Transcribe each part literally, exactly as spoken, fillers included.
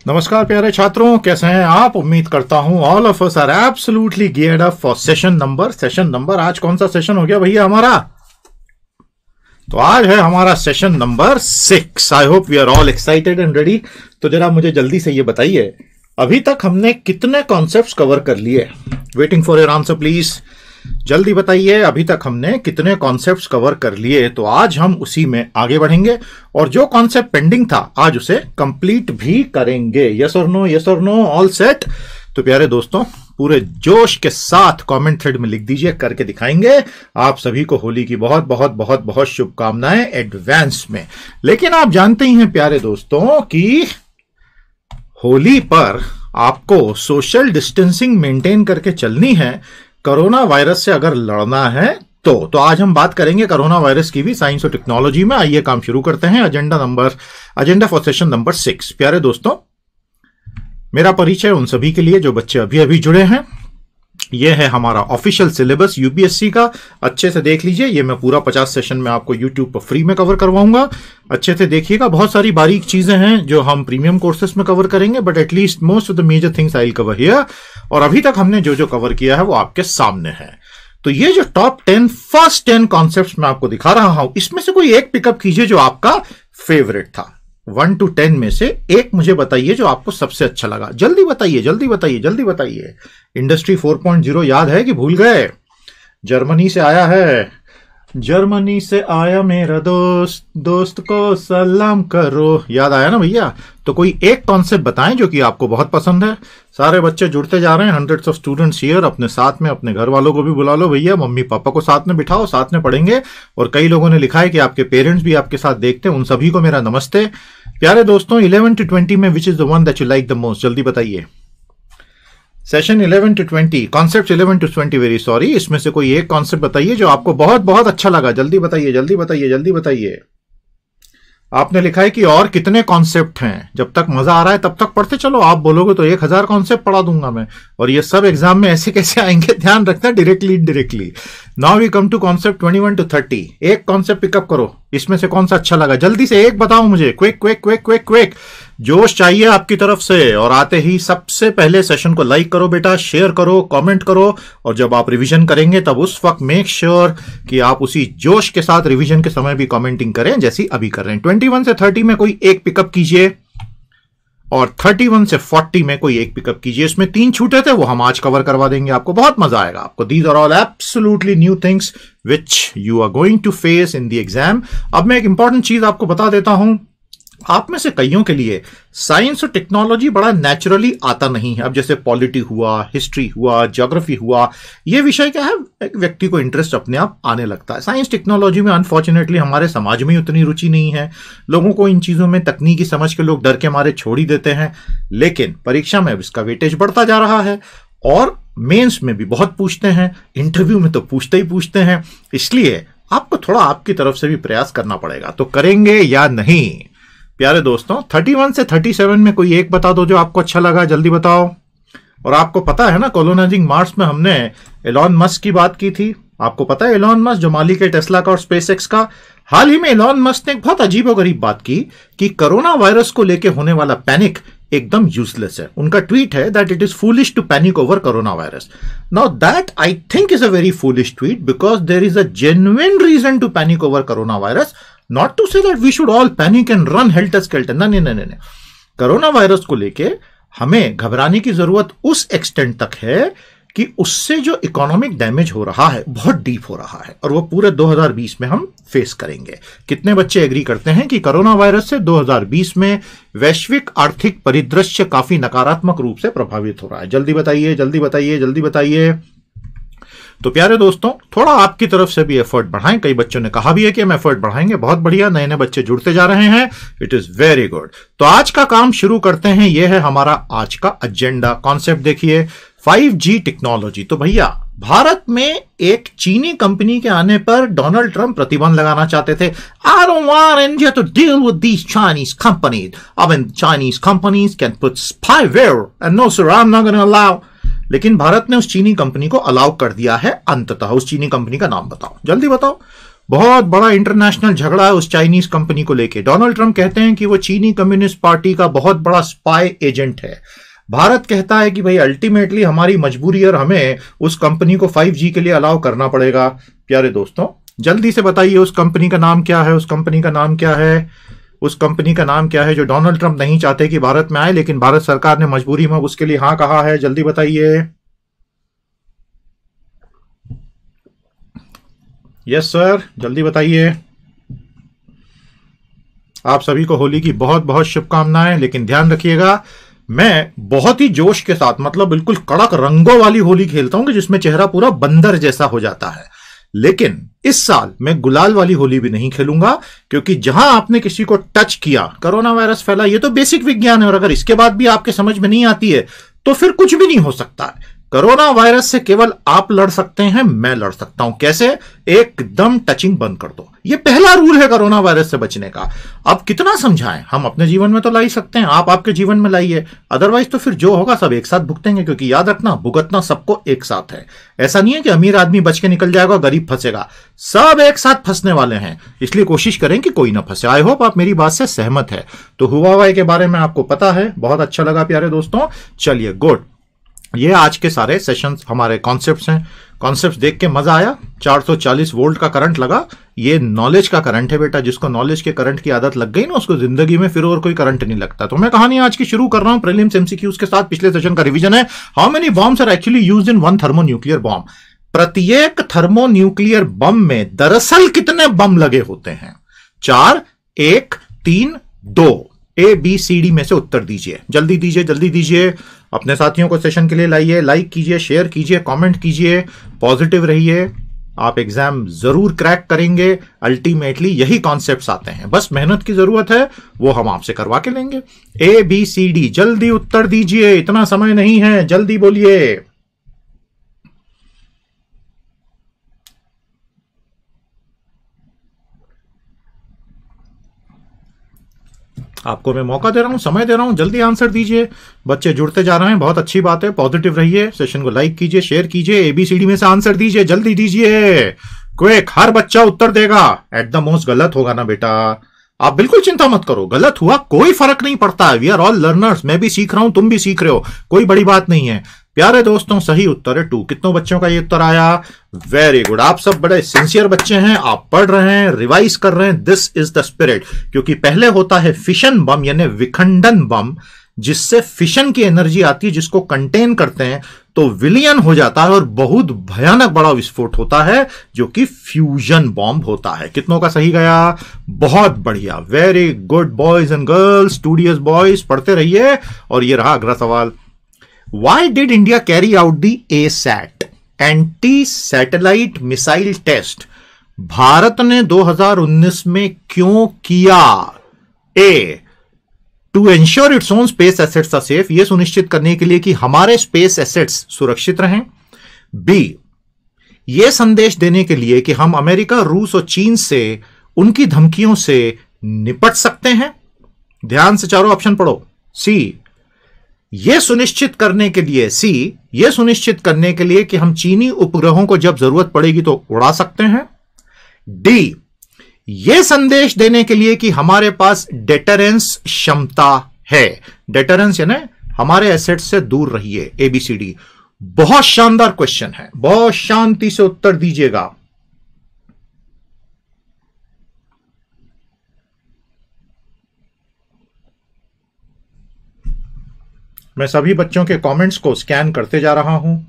नमस्कार प्यारे छात्रों, कैसे हैं आप? उम्मीद करता हूं all of us are absolutely geared up for session number session number आज कौन सा सेशन हो गया भैया हमारा? तो आज है हमारा session number six. I hope we are all excited and ready. तो जरा मुझे जल्दी से ये बताइए, अभी तक हमने कितने कॉन्सेप्ट्स कवर कर लिए? Waiting for your answer please. जल्दी बताइए, अभी तक हमने कितने कॉन्सेप्ट्स कवर कर लिए? तो आज हम उसी में आगे बढ़ेंगे और जो कॉन्सेप्ट पेंडिंग था आज उसे कंप्लीट भी करेंगे। यस और नो, यस और नो, ऑल सेट? तो प्यारे दोस्तों, पूरे जोश के साथ कमेंट थ्रेड में लिख दीजिए, करके दिखाएंगे। आप सभी को होली की बहुत बहुत बहुत बहुत शुभकामनाएं एडवांस में। लेकिन आप जानते ही हैं प्यारे दोस्तों कि होली पर आपको सोशल डिस्टेंसिंग मेंटेन करके चलनी है, कोरोना वायरस से अगर लड़ना है तो तो आज हम बात करेंगे कोरोना वायरस की भी साइंस और टेक्नोलॉजी में। आइए काम शुरू करते हैं। Agenda number agenda for session number six. प्यारे दोस्तों, मेरा परिचय उन सभी के लिए जो बच्चे अभी अभी जुड़े हैं। यह है हमारा ऑफिशियल सिलेबस यूपीएससी का। अच्छे से देख लीजिए, ये मैं पूरा पचास सेशन में आपको यूट्यूब पर फ्री में कवर करवाऊंगा। अच्छे से देखिएगा, बहुत सारी बारीक चीजें हैं जो हम प्रीमियम कोर्सेस में कवर करेंगे, but at least most of the major things I will cover here. और अभी तक हमने जो जो कवर किया है वो आपके सामने है। तो ये जो top ten first ten concept मैं आपको दिखा रहा हूं, इसमें से कोई एक पिकअप कीजिए जो आपका फेवरेट था। वन टू टेन में से एक मुझे बताइए जो आपको सबसे अच्छा लगा। जल्दी बताइए, जल्दी बताइए, जल्दी बताइए। इंडस्ट्री फोर पॉइंट ज़ीरो याद है कि भूल गए? जर्मनी से आया है, जर्मनी से आया मेरा दोस्त, दोस्त को सलाम करो। याद आया ना भैया? तो कोई एक कॉन्सेप्ट बताएं जो कि आपको बहुत पसंद है। सारे बच्चे जुड़ते जा रहे हैं, हंड्रेड्स ऑफ स्टूडेंट्स हियर। अपने साथ में अपने घर वालों को भी बुला लो भैया, मम्मी पापा को साथ में बिठाओ, साथ में पढ़ेंगे। और कई लोगों ने लिखा है कि आपके पेरेंट्स भी आपके साथ देखते हैं, उन सभी को मेरा नमस्ते। प्यारे दोस्तों, इलेवन टू ट्वेंटी में which is the one that you like the most? जल्दी बताइए। Session eleven to twenty, concept eleven to twenty, very sorry. इसमें से कोई एक कॉन्सेप्ट बताइए जो आपको बहुत बहुत अच्छा लगा। जल्दी बताइए, जल्दी बताइए, जल्दी बताइए। आपने लिखा है कि और कितने कॉन्सेप्ट हैं। जब तक मजा आ रहा है तब तक पढ़ते चलो। आप बोलोगे तो एक हजार कॉन्सेप्ट पढ़ा दूंगा मैं। और ये सब एग्जाम में ऐसे कैसे आएंगे, ध्यान रखना, directly indirectly. Now we come to concept twenty one to thirty. एक कॉन्सेप्ट पिकअप करो, इसमें से कौन सा अच्छा लगा? जल्दी से एक बताओ मुझे, quick quick quick quick quick. जोश चाहिए आपकी तरफ से। और आते ही सबसे पहले सेशन को लाइक करो बेटा, शेयर करो, कमेंट करो। और जब आप रिवीजन करेंगे तब उस वक्त मेक श्योर कि आप उसी जोश के साथ रिवीजन के समय भी कमेंटिंग करें जैसी अभी कर रहे हैं। ट्वेंटी वन से थर्टी में कोई एक पिकअप कीजिए और थर्टी वन से फोर्टी में कोई एक पिकअप कीजिए। इसमें तीन छूटे थे, वो हम आज कवर करवा देंगे। आपको बहुत मजा आएगा। आपको these are all absolutely new things which you are going to face in the exam. अब मैं एक इंपॉर्टेंट चीज आपको बता देता हूं। आप में से कईयों के लिए साइंस और टेक्नोलॉजी बड़ा नेचुरली आता नहीं है। अब जैसे पॉलिटी हुआ, हिस्ट्री हुआ, ज्योग्राफी हुआ, ये विषय क्या है, एक व्यक्ति को इंटरेस्ट अपने आप आने लगता है। साइंस टेक्नोलॉजी में अनफॉर्चुनेटली हमारे समाज में उतनी रुचि नहीं है। लोगों को इन चीजों में तकनीकी समझ के लोग डर के मारे छोड़ ही देते हैं। लेकिन परीक्षा में अब इसका वेटेज बढ़ता जा रहा है और मेंस में भी बहुत पूछते हैं, इंटरव्यू में तो पूछते ही पूछते हैं। इसलिए आपको थोड़ा आपकी तरफ से भी प्रयास करना पड़ेगा। तो करेंगे या नहीं प्यारे दोस्तों? थर्टी वन से थर्टी सेवन में कोई एक बता दो जो आपको अच्छा लगा। जल्दी बताओ। और आपको पता है ना, कॉलोनाइजिंग मार्स में हमने एलॉन मस्क की बात की थी। आपको पता है एलॉन मस्क जो मालिक है टेस्ला का और स्पेसएक्स का? हाल ही में एलॉन मस्क ने एक बहुत अजीबोगरीब बात की कि कोरोना वायरस को लेकर होने वाला पैनिक एकदम यूजलेस है। उनका ट्वीट है that it is foolish to panic over coronavirus. Now that I think is a very foolish tweet because there is a genuine reason to panic over coronavirus, not to say that we should all panic and run helter skelter. नहीं नहीं नहीं, corona virus को लेके हमें घबराने की जरूरत उस एक्सटेंट तक है कि उससे जो इकोनॉमिक डैमेज हो रहा है बहुत डीप हो रहा है और वो पूरे दो हज़ार बीस में हम फेस करेंगे। कितने बच्चे एग्री करते हैं कि कोरोना वायरस से दो हज़ार बीस में वैश्विक आर्थिक परिदृश्य काफी नकारात्मक रूप से प्रभावित हो रहा है? जल्दी बताइए, जल्दी बताइए, जल्दी बताइए। तो प्यारे दोस्तों, थोड़ा आपकी तरफ से भी एफर्ट बढ़ाएं। कई बच्चों ने कहा भी है कि हम एफर्ट बढ़ाएंगे। बहुत बढ़िया, नए नए बच्चे जुड़ते जा रहे हैं। It is very good. तो आज का काम शुरू करते हैं। यह है हमारा आज का एजेंडा। कॉन्सेप्ट देखिए, फाइव जी टेक्नोलॉजी। तो भैया, भारत में एक चीनी कंपनी के आने पर डोनाल्ड ट्रंप प्रतिबंध लगाना चाहते थे। I don't want India to deal with these Chinese companies. I mean, Chinese companies can put spyware and no sir, I'm not going to allow. लेकिन भारत ने उस चीनी कंपनी को अलाउ कर दिया है अंततः। उस चीनी कंपनी का नाम बताओ, जल्दी बताओ। बहुत बड़ा इंटरनेशनल झगड़ा है उस चाइनीज कंपनी को लेके। डोनाल्ड ट्रंप कहते हैं कि वो चीनी कम्युनिस्ट पार्टी का बहुत बड़ा स्पाई एजेंट है। भारत कहता है कि भाई अल्टीमेटली हमारी मजबूरी और हमें उस कंपनी को फाइव जी के लिए अलाउ करना पड़ेगा। प्यारे दोस्तों, जल्दी से बताइए उस कंपनी का नाम क्या है, उस कंपनी का नाम क्या है, उस कंपनी का नाम क्या है जो डोनाल्ड ट्रंप नहीं चाहते कि भारत में आए, लेकिन भारत सरकार ने मजबूरी में उसके लिए हाँ कहा है। जल्दी बताइए। यस सर, जल्दी बताइए। आप सभी को होली की बहुत बहुत शुभकामनाएं, लेकिन ध्यान रखिएगा मैं बहुत ही जोश के साथ, मतलब बिल्कुल कड़क रंगों वाली होली खेलता हूं कि जिसमें चेहरा पूरा बंदर जैसा हो जाता है। लेकिन इस साल मैं गुलाल वाली होली भी नहीं खेलूंगा, क्योंकि जहां आपने किसी को टच किया कोरोना वायरस फैला। ये तो बेसिक विज्ञान है, और अगर इसके बाद भी आपके समझ में नहीं आती है तो फिर कुछ भी नहीं हो सकता है। कोरोना वायरस से केवल आप लड़ सकते हैं, मैं लड़ सकता हूं। कैसे? एकदम टचिंग बंद कर दो। ये पहला रूल है कोरोना वायरस से बचने का। अब कितना समझाएं, हम अपने जीवन में तो ला ही सकते हैं, आप आपके जीवन में लाइए, अदरवाइज तो फिर जो होगा सब एक साथ भुगतेंगे। क्योंकि याद रखना, भुगतना सबको एक साथ है। ऐसा नहीं है कि अमीर आदमी बच के निकल जाएगा, गरीब फंसेगा, सब एक साथ फंसने वाले हैं। इसलिए कोशिश करें कि कोई ना फंसे। आई होप आप मेरी बात से सहमत है। तो हुवावे के बारे में आपको पता है, बहुत अच्छा लगा प्यारे दोस्तों। चलिए गुड, ये आज के सारे सेशंस हमारे कॉन्सेप्ट्स हैं। कॉन्सेप्ट्स देख के मजा आया। चार सौ चालीस वोल्ट का करंट लगा, ये नॉलेज का करंट है बेटा। जिसको नॉलेज के करंट की आदत लग गई ना, उसको जिंदगी में फिर और कोई करंट नहीं लगता। तो मैं कहानी आज की शुरू कर रहा हूं प्रीलिम्स एमसीक्यूज के साथ। पिछले सेशन का रिवीजन है। How many bombs are actually used in one thermonuclear bomb? प्रत्येक थर्मोन्यूक्लियर बम में दरअसल कितने बम लगे होते हैं? चार, एक, तीन, दो। ए बी सी डी में से उत्तर दीजिए। जल्दी दीजिए, जल्दी दीजिए। अपने साथियों को सेशन के लिए लाइए, लाइक कीजिए, शेयर कीजिए, कमेंट कीजिए, पॉजिटिव रहिए। आप एग्जाम जरूर क्रैक करेंगे। अल्टीमेटली यही कॉन्सेप्ट्स आते हैं, बस मेहनत की जरूरत है, वो हम आपसे करवा के लेंगे। ए बी सी डी, जल्दी उत्तर दीजिए, इतना समय नहीं है, जल्दी बोलिए। आपको मैं मौका दे रहा हूं, समय दे रहा हूं, जल्दी आंसर दीजिए। बच्चे जुड़ते जा रहे हैं, बहुत अच्छी बात है। पॉजिटिव रहिए, सेशन को लाइक कीजिए, शेयर कीजिए, एबीसीडी में से आंसर दीजिए, जल्दी दीजिए। क्विक, हर बच्चा उत्तर देगा। एट द मोस्ट गलत होगा ना बेटा, आप बिल्कुल चिंता मत करो। गलत हुआ कोई फर्क नहीं पड़ता है। We are all learners. मैं भी सीख रहा हूं, तुम भी सीख रहे हो, कोई बड़ी बात नहीं है। प्यारे दोस्तों, सही उत्तर है टू। कितनों बच्चों का ये उत्तर आया? Very good. आप सब बड़े सिंसियर बच्चे हैं, आप पढ़ रहे हैं, रिवाइज कर रहे हैं। This is the spirit. क्योंकि पहले होता है फिशन बम, यानी विखंडन बम, जिससे फिशन की एनर्जी आती है, जिसको कंटेन करते हैं तो विलियन हो जाता है और बहुत भयानक बड़ा विस्फोट होता है, जो कि फ्यूजन बॉम्ब होता है। कितनों का सही गया? बहुत बढ़िया, very good boys and girls, studious boys, पढ़ते रहिए। और ये रहा अगला सवाल। Why did India carry out the A SAT, Anti-Satellite Missile Test? Bharat ने दो हज़ार उन्नीस में क्यों किया? A, to ensure its own space assets are safe, यह सुनिश्चित करने के लिए कि हमारे स्पेस एसेट्स सुरक्षित रहें। B, यह संदेश देने के लिए कि हम अमेरिका, रूस और चीन से उनकी धमकियों से निपट सकते हैं। ध्यान से चारों ऑप्शन पढ़ो। C, यह सुनिश्चित करने के लिए सी यह सुनिश्चित करने के लिए कि हम चीनी उपग्रहों को जब जरूरत पड़ेगी तो उड़ा सकते हैं। डी, यह संदेश देने के लिए कि हमारे पास डेटरेंस क्षमता है। डेटरेंस यानी हमारे एसेट से दूर रहिए। एबीसीडी। बहुत शानदार क्वेश्चन है, बहुत शांति से उत्तर दीजिएगा। मैं सभी बच्चों के कमेंट्स को स्कैन करते जा रहा हूं,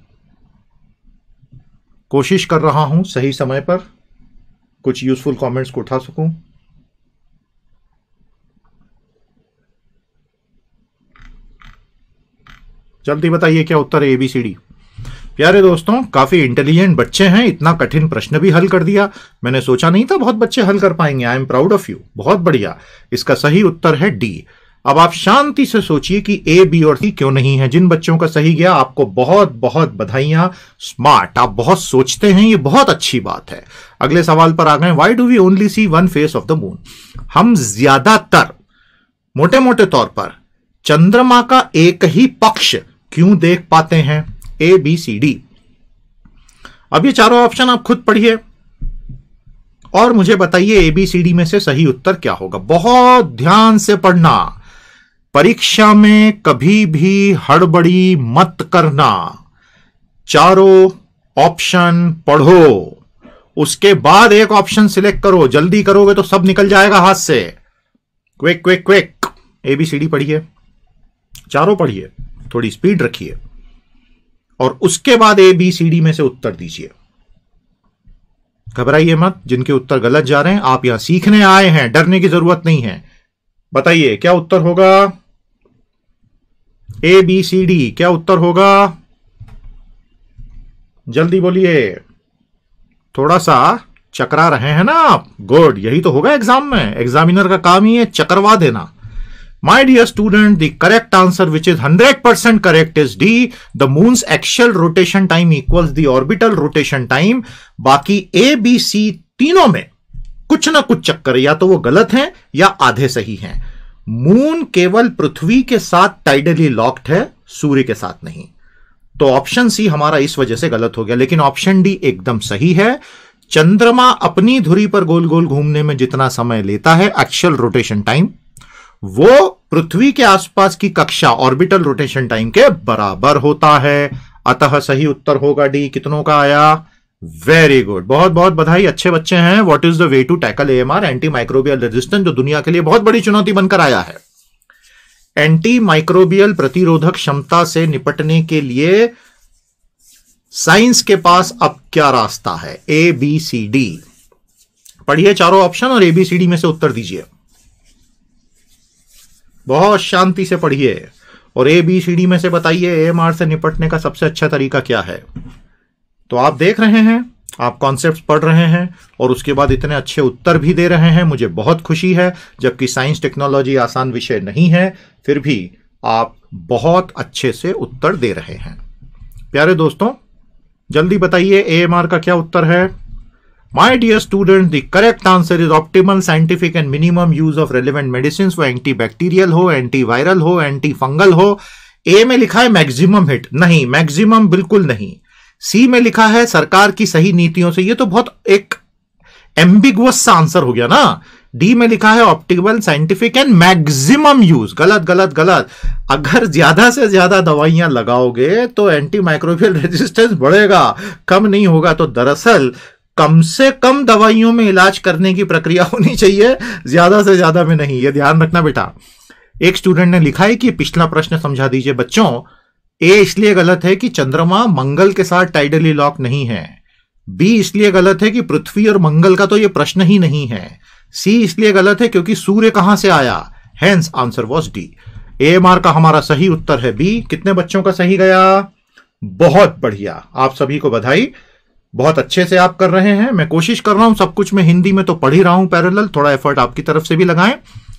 कोशिश कर रहा हूं सही समय पर कुछ यूजफुल कमेंट्स को उठा सकूं। जल्दी बताइए क्या उत्तर है एबीसीडी। प्यारे दोस्तों, काफी इंटेलिजेंट बच्चे हैं, इतना कठिन प्रश्न भी हल कर दिया। मैंने सोचा नहीं था बहुत बच्चे हल कर पाएंगे। I am proud of you, बहुत बढ़िया। इसका सही उत्तर है डी। अब आप शांति से सोचिए कि ए, बी और सी क्यों नहीं है। जिन बच्चों का सही गया आपको बहुत बहुत बधाइयां। स्मार्ट, आप बहुत सोचते हैं, ये बहुत अच्छी बात है। अगले सवाल पर आ गए। Why do we only see one face of the moon? हम ज्यादातर मोटे मोटे तौर पर चंद्रमा का एक ही पक्ष क्यों देख पाते हैं? A, B, C, D. अब ये चारों ऑप्शन आप खुद पढ़िए और मुझे बताइए एबीसीडी में से सही उत्तर क्या होगा। बहुत ध्यान से पढ़ना, परीक्षा में कभी भी हड़बड़ी मत करना। चारों ऑप्शन पढ़ो, उसके बाद एक ऑप्शन सिलेक्ट करो। जल्दी करोगे तो सब निकल जाएगा हाथ से। Quick quick quick. एबीसीडी पढ़िए, चारों पढ़िए, थोड़ी स्पीड रखिए और उसके बाद एबीसीडी में से उत्तर दीजिए। घबराइए मत, जिनके उत्तर गलत जा रहे हैं। आप यहां सीखने आए हैं, डरने की जरूरत नहीं है। बताइए क्या उत्तर होगा। एबीसीडी क्या उत्तर होगा, जल्दी बोलिए। थोड़ा सा चकरा रहे हैं ना आप। गुड, यही तो होगा एग्जाम में। एग्जामिनर का काम ही है चकरवा देना। My dear student, the correct answer, which is one hundred percent correct, is D. The moon's axial rotation time equals the orbital rotation time. बाकी A, B, C तीनों में कुछ ना कुछ चक्कर, या तो वो गलत हैं या आधे सही हैं। मून केवल पृथ्वी के साथ टाइडली लॉक्ड है, सूर्य के साथ नहीं। तो ऑप्शन सी हमारा इस वजह से गलत हो गया, लेकिन ऑप्शन डी एकदम सही है। चंद्रमा अपनी धुरी पर गोल गोल घूमने में जितना समय लेता है, एक्चुअल रोटेशन टाइम, वो पृथ्वी के आसपास की कक्षा ऑर्बिटल रोटेशन टाइम के बराबर होता है। अतः सही उत्तर होगा डी। कितनों का आया? वेरी गुड, बहुत बहुत बधाई, अच्छे बच्चे हैं। What is the way to tackle AMR, anti microbial resistance, जो दुनिया के लिए बहुत बड़ी चुनौती बनकर आया है। एंटी माइक्रोबियल प्रतिरोधक क्षमता से निपटने के लिए साइंस के पास अब क्या रास्ता है? A B C D. पढ़िए चारों ऑप्शन और एबीसीडी में से उत्तर दीजिए। बहुत शांति से पढ़िए और एबीसीडी में से बताइए एएमआर से निपटने का सबसे अच्छा तरीका क्या है। तो आप देख रहे हैं, आप कॉन्सेप्ट्स पढ़ रहे हैं और उसके बाद इतने अच्छे उत्तर भी दे रहे हैं, मुझे बहुत खुशी है। जबकि साइंस टेक्नोलॉजी आसान विषय नहीं है, फिर भी आप बहुत अच्छे से उत्तर दे रहे हैं। प्यारे दोस्तों, जल्दी बताइए एएमआर का क्या उत्तर है। My dear student, the correct answer is optimal scientific and minimum use of relevant medicines। वो एंटीबैक्टीरियल हो, एंटीवायरल हो, एंटी फंगल हो। ए में लिखा है मैक्सिमम हिट, नहीं, मैक्सिमम बिल्कुल नहीं। सी में लिखा है सरकार की सही नीतियों से, ये तो बहुत एक एम्बिगुअस सा आंसर हो गया ना। डी में लिखा है optimal scientific and maximum use, गलत गलत गलत। अगर ज्यादा से ज्यादा दवाइयां लगाओगे तो एंटी माइक्रोबियल रेजिस्टेंस बढ़ेगा, कम नहीं होगा। तो दरअसल कम से कम दवाइयों में इलाज करने की प्रक्रिया होनी चाहिए, ज्यादा से ज्यादा में नहीं। ये ध्यान रखना बेटा। एक स्टूडेंट ने लिखा है कि पिछला प्रश्न समझा दीजिए बच्चों। ए इसलिए गलत है कि चंद्रमा मंगल के साथ टाइडली लॉक नहीं है। बी इसलिए गलत है कि पृथ्वी और मंगल का तो यह प्रश्न ही नहीं है। सी इसलिए गलत है क्योंकि सूर्य कहां से आया, hence answer was D. AMR का हमारा सही उत्तर है बी। कितने बच्चों का सही गया? बहुत बढ़िया, आप सभी को बधाई, बहुत अच्छे से आप कर रहे हैं। मैं कोशिश कर रहा हूं सब कुछ, मैं हिंदी में तो पढ़ ही रहा हूं पैरेलल, थोड़ा एफर्ट आपकी तरफ से भी लगाएं।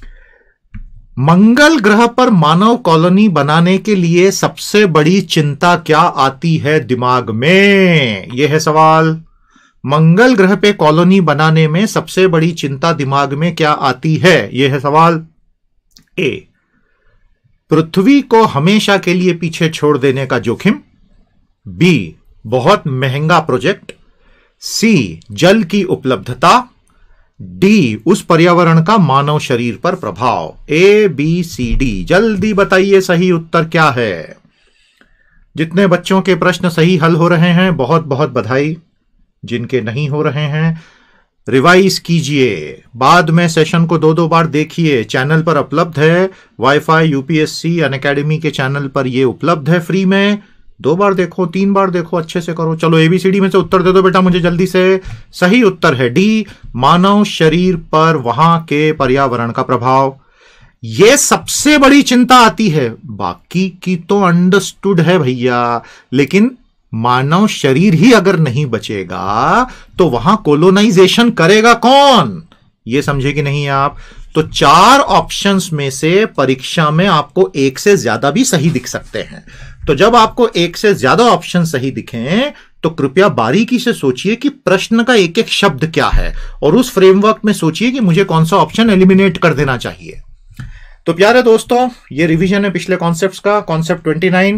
मंगल ग्रह पर मानव कॉलोनी बनाने के लिए सबसे बड़ी चिंता क्या आती है दिमाग में? यह है सवाल। मंगल ग्रह पे कॉलोनी बनाने में सबसे बड़ी चिंता दिमाग में क्या आती है? यह है सवाल। ए, पृथ्वी को हमेशा के लिए पीछे छोड़ देने का जोखिम। बी, बहुत महंगा प्रोजेक्ट। सी, जल की उपलब्धता। डी, उस पर्यावरण का मानव शरीर पर प्रभाव। ए बी सी डी, जल्दी बताइए सही उत्तर क्या है। जितने बच्चों के प्रश्न सही हल हो रहे हैं बहुत बहुत बधाई, जिनके नहीं हो रहे हैं रिवाइज कीजिए। बाद में सेशन को दो दो बार देखिए, चैनल पर उपलब्ध है। वाईफाई, यूपीएससी, अनअकैडमी के चैनल पर यह उपलब्ध है फ्री में। दो बार देखो, तीन बार देखो, अच्छे से करो। चलो एबीसीडी में से उत्तर दे दो बेटा मुझे जल्दी से। सही उत्तर है डी, मानव शरीर पर वहां के पर्यावरण का प्रभाव। यह सबसे बड़ी चिंता आती है, बाकी की तो अंडरस्टूड है भैया, लेकिन मानव शरीर ही अगर नहीं बचेगा तो वहां कोलोनाइजेशन करेगा कौन? यह समझे कि नहीं आप? तो चार ऑप्शंस में से परीक्षा में आपको एक से ज्यादा भी सही दिख सकते हैं। तो जब आपको एक से ज्यादा ऑप्शन सही दिखें तो कृपया बारीकी से सोचिए कि प्रश्न का एक एक शब्द क्या है और उस फ्रेमवर्क में सोचिए कि मुझे कौन सा ऑप्शन एलिमिनेट कर देना चाहिए। तो प्यारे दोस्तों, ये रिवीजन है पिछले कॉन्सेप्ट्स का। Concept twenty nine,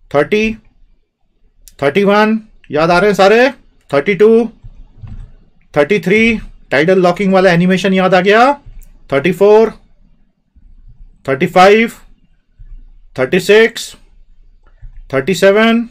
thirty, thirty one याद आ रहे हैं सारे? Thirty two, thirty three tidal locking वाला एनिमेशन याद आ गया, thirty four, thirty five, thirty six, thirty seven,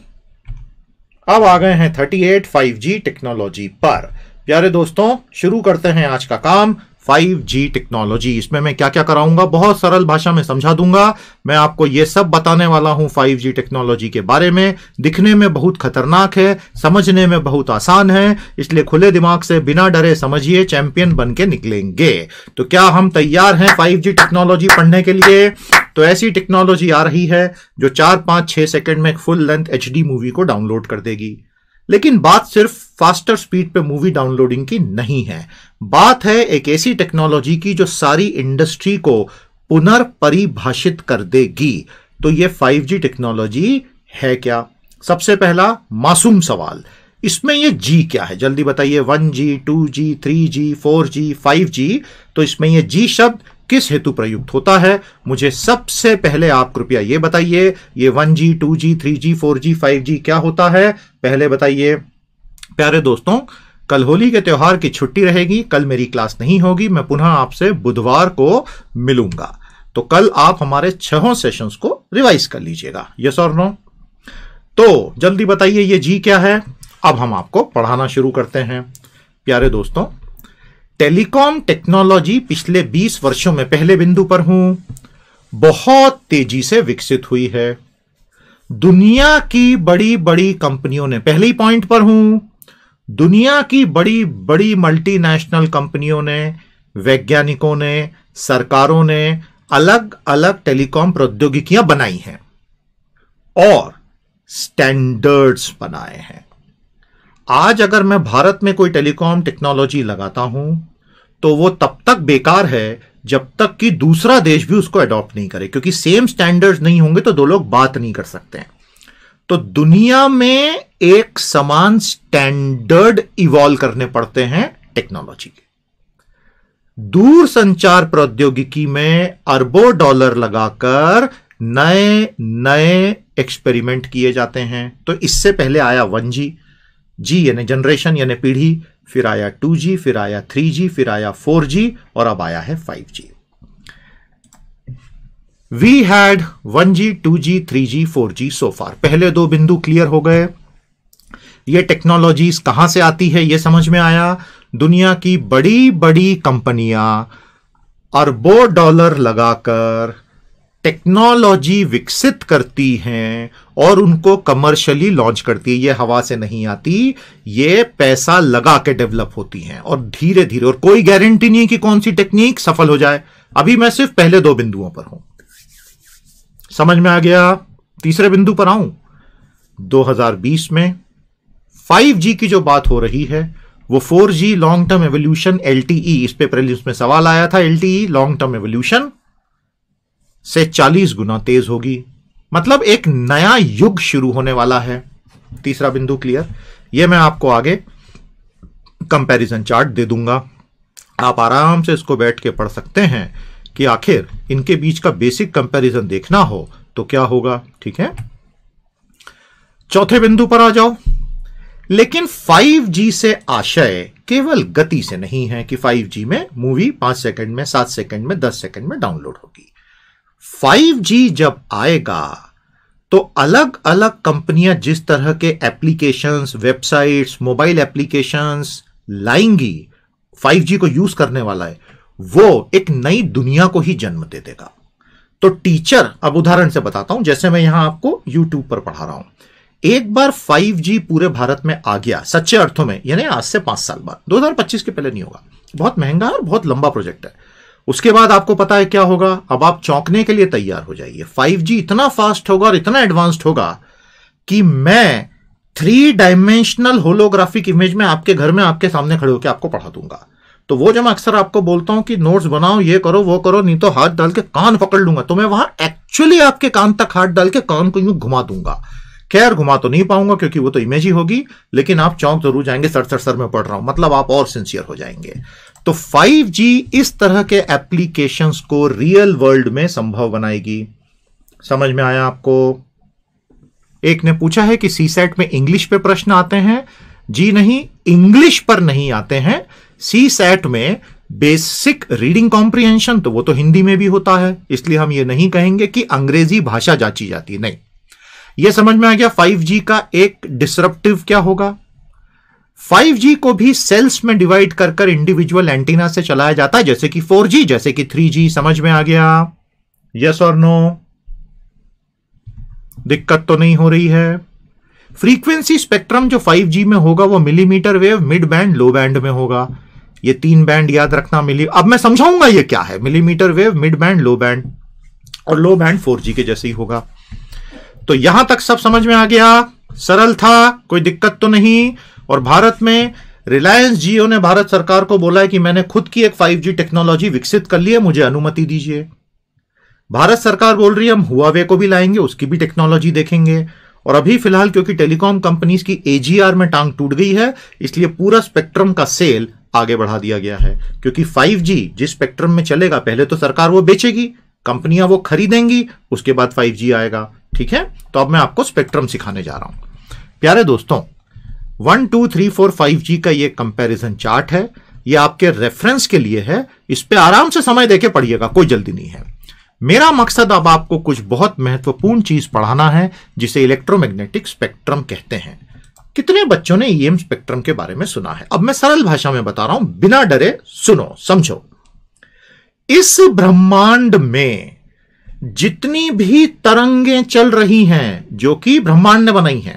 अब आ गए हैं thirty eight five G technology पर। प्यारे दोस्तों, शुरू करते हैं आज का काम, फाइव जी टेक्नोलॉजी। इसमें मैं क्या क्या कराऊंगा, बहुत सरल भाषा में समझा दूंगा। मैं आपको यह सब बताने वाला हूं फाइव जी टेक्नोलॉजी के बारे में। दिखने में बहुत खतरनाक है, समझने में बहुत आसान है, इसलिए खुले दिमाग से बिना डरे समझिए, चैंपियन बन के निकलेंगे। तो क्या हम तैयार हैं फाइव जी टेक्नोलॉजी पढ़ने के लिए? तो ऐसी टेक्नोलॉजी आ रही है जो चार पांच छह सेकंड में एक फुल लेंथ एच डी मूवी को डाउनलोड कर देगी। लेकिन बात सिर्फ फास्टर स्पीड पे मूवी डाउनलोडिंग की नहीं है, बात है एक ऐसी टेक्नोलॉजी की जो सारी इंडस्ट्री को पुनर्परिभाषित कर देगी। तो ये फाइव जी टेक्नोलॉजी है क्या? सबसे पहला मासूम सवाल, इसमें ये जी क्या है? जल्दी बताइए। One G, two G, three G, four G, five G, तो इसमें ये जी शब्द किस हेतु प्रयुक्त होता है? मुझे सबसे पहले आप कृपया ये बताइए, ये one G, two G, three G, four G, five G क्या होता है? पहले बताइए। प्यारे दोस्तों, कल होली के त्योहार की छुट्टी रहेगी, कल मेरी क्लास नहीं होगी, मैं पुनः आपसे बुधवार को मिलूंगा। तो कल आप हमारे छहों सेशंस को रिवाइज कर लीजिएगा। यस और नो? तो जल्दी बताइए ये जी क्या है? अब हम आपको पढ़ाना शुरू करते हैं। प्यारे दोस्तों, टेलीकॉम टेक्नोलॉजी पिछले बीस वर्षों में, पहले बिंदु पर हूं, बहुत तेजी से विकसित हुई है। दुनिया की बड़ी बड़ी कंपनियों ने, पहले ही पॉइंट पर हूं, दुनिया की बड़ी बड़ी मल्टीनेशनल कंपनियों ने, वैज्ञानिकों ने, सरकारों ने अलग अलग टेलीकॉम प्रौद्योगिकियां बनाई हैं और स्टैंडर्ड्स बनाए हैं। आज अगर मैं भारत में कोई टेलीकॉम टेक्नोलॉजी लगाता हूं तो वो तब तक बेकार है जब तक कि दूसरा देश भी उसको अडॉप्ट नहीं करे, क्योंकि सेम स्टैंडर्ड्स नहीं होंगे तो दो लोग बात नहीं कर सकते हैं। तो दुनिया में एक समान स्टैंडर्ड इवॉल्व करने पड़ते हैं टेक्नोलॉजी के। दूर संचार प्रौद्योगिकी में अरबों डॉलर लगाकर नए नए एक्सपेरिमेंट किए जाते हैं। तो इससे पहले आया वन जी, जी यानी जनरेशन यानी पीढ़ी, फिर आया टू जी, फिर आया थ्री जी, फिर आया फोर जी और अब आया है five G. We had one G, two G, three G, four G so far. पहले दो बिंदु क्लियर हो गए। ये टेक्नोलॉजीज कहां से आती है ये समझ में आया। दुनिया की बड़ी बड़ी कंपनियां अरबों डॉलर लगाकर टेक्नोलॉजी विकसित करती हैं और उनको कमर्शियली लॉन्च करती है। ये हवा से नहीं आती, ये पैसा लगा के डेवलप होती हैं और धीरे धीरे, और कोई गारंटी नहीं कि कौन सी टेक्निक सफल हो जाए। अभी मैं सिर्फ पहले दो बिंदुओं पर हूं, समझ में आ गया? तीसरे बिंदु पर आऊं। दो हज़ार बीस में फाइव जी की जो बात हो रही है वो four G long term evolution, L T E, इस पे प्रीलिम्स में सवाल आया था। L T E long term evolution से चालीस गुना तेज होगी, मतलब एक नया युग शुरू होने वाला है। तीसरा बिंदु क्लियर। यह मैं आपको आगे कंपैरिजन चार्ट दे दूंगा, आप आराम से इसको बैठ के पढ़ सकते हैं कि आखिर इनके बीच का बेसिक कंपैरिजन देखना हो तो क्या होगा। ठीक है, चौथे बिंदु पर आ जाओ। लेकिन फाइव जी से आशय केवल गति से नहीं है कि फाइव जी में मूवी पांच सेकंड में, सात सेकंड में, दस सेकंड में डाउनलोड होगी। फाइव जी जब आएगा तो अलग अलग कंपनियां जिस तरह के एप्लीकेशंस, वेबसाइट्स, मोबाइल एप्लीकेशंस लाएंगी, फाइव जी को यूज करने वाला है, वो एक नई दुनिया को ही जन्म दे देगा। तो टीचर, अब उदाहरण से बताता हूं, जैसे मैं यहां आपको यूट्यूब पर पढ़ा रहा हूं। एक बार फाइव जी पूरे भारत में आ गया सच्चे अर्थों में, यानी आज से पांच साल बाद, दो हज़ार पच्चीस के पहले नहीं होगा, बहुत महंगा और बहुत लंबा प्रोजेक्ट है। उसके बाद आपको पता है क्या होगा, अब आप चौंकने के लिए तैयार हो जाइए। फाइव जी इतना फास्ट होगा और इतना एडवांस्ड होगा कि मैं थ्री डायमेंशनल होलोग्राफिक इमेज में आपके घर में आपके सामने खड़े होकर आपको पढ़ा दूंगा। तो वो जब मैं अक्सर आपको बोलता हूं कि नोट्स बनाओ, ये करो, वो करो, नहीं तो हाथ डाल के कान पकड़ लूंगा, तो मैं वहां एक्चुअली आपके कान तक हाथ डाल के कान को यूं घुमा दूंगा। खैर घुमा तो नहीं पाऊंगा क्योंकि वो तो इमेज ही होगी, लेकिन आप चौंक जरूर जाएंगे, सर सर सर में पढ़ रहा हूं, मतलब आप और सिंसियर हो जाएंगे। तो फाइव जी इस तरह के एप्लीकेशंस को रियल वर्ल्ड में संभव बनाएगी। समझ में आया आपको? एक ने पूछा है कि सीसेट में इंग्लिश पे प्रश्न आते हैं। जी नहीं, इंग्लिश पर नहीं आते हैं। सी सैट में बेसिक रीडिंग कॉम्प्रिहेंशन तो वो तो हिंदी में भी होता है, इसलिए हम ये नहीं कहेंगे कि अंग्रेजी भाषा जांची जाती, नहीं। ये समझ में आ गया फाइव जी का एक डिसरप्टिव क्या होगा। फाइव जी को भी सेल्स में डिवाइड कर कर इंडिविजुअल एंटीना से चलाया जाता है, जैसे कि फोर जी, जैसे कि थ्री जी। समझ में आ गया? यस और नो? दिक्कत तो नहीं हो रही है? फ्रीक्वेंसी स्पेक्ट्रम जो फाइव जी में होगा वो millimetre wave, mid band, low band में होगा। ये तीन बैंड याद रखना। मिली अब मैं समझाऊंगा ये क्या है। Millimetre wave, mid band, low band, और लो बैंड फोर जी के जैसे ही होगा। तो यहां तक सब समझ में आ गया? सरल था, कोई दिक्कत तो नहीं। और भारत में रिलायंस जियो ने भारत सरकार को बोला है कि मैंने खुद की एक फाइव जी टेक्नोलॉजी विकसित कर ली है, मुझे अनुमति दीजिए। भारत सरकार बोल रही है हम हुआवे को भी लाएंगे, उसकी भी टेक्नोलॉजी देखेंगे। और अभी फिलहाल क्योंकि टेलीकॉम कंपनीज की एजीआर में टांग टूट गई है, इसलिए पूरा स्पेक्ट्रम का सेल आगे बढ़ा दिया गया है। क्योंकि फाइव जी जिस स्पेक्ट्रम में चलेगा, पहले तो सरकार वो बेचेगी, कंपनियां वो खरीदेंगी, उसके बाद फाइव जी आएगा। ठीक है, तो अब मैं आपको स्पेक्ट्रम सिखाने जा रहा हूं। प्यारे दोस्तों, one two three four five G का ये कंपैरिजन चार्ट है, ये आपके रेफरेंस के लिए है। इस पे आराम से समय देके पढ़िएगा, कोई जल्दी नहीं है। मेरा मकसद अब आपको कुछ बहुत महत्वपूर्ण चीज पढ़ाना है, जिसे इलेक्ट्रोमैग्नेटिक स्पेक्ट्रम कहते हैं। कितने बच्चों ने ईएम स्पेक्ट्रम के बारे में सुना है? अब मैं सरल भाषा में बता रहा हूं, बिना डरे सुनो, समझो। इस ब्रह्मांड में जितनी भी तरंगें चल रही हैं, जो कि ब्रह्मांड ने बनाई हैं,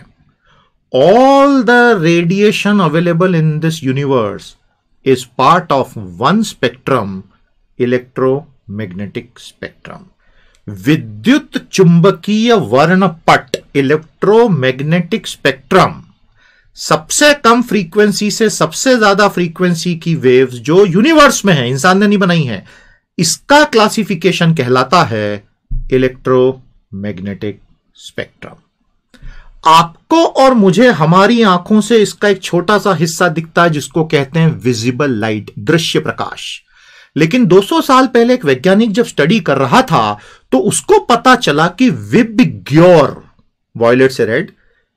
all the radiation available in this universe is part of one spectrum, electromagnetic spectrum. विद्युत चुंबकीय वर्णपट, इलेक्ट्रोमैग्नेटिक स्पेक्ट्रम, सबसे कम फ्रीक्वेंसी से सबसे ज्यादा फ्रीक्वेंसी की वेव्स जो यूनिवर्स में है, इंसान ने नहीं बनाई है, इसका क्लासिफिकेशन कहलाता है इलेक्ट्रोमैग्नेटिक स्पेक्ट्रम। आपको और मुझे हमारी आंखों से इसका एक छोटा सा हिस्सा दिखता है, जिसको कहते हैं विजिबल लाइट, दृश्य प्रकाश। लेकिन दो सौ साल पहले एक वैज्ञानिक जब स्टडी कर रहा था, तो उसको पता चला कि विबग्योर, वॉयलेट से रेड,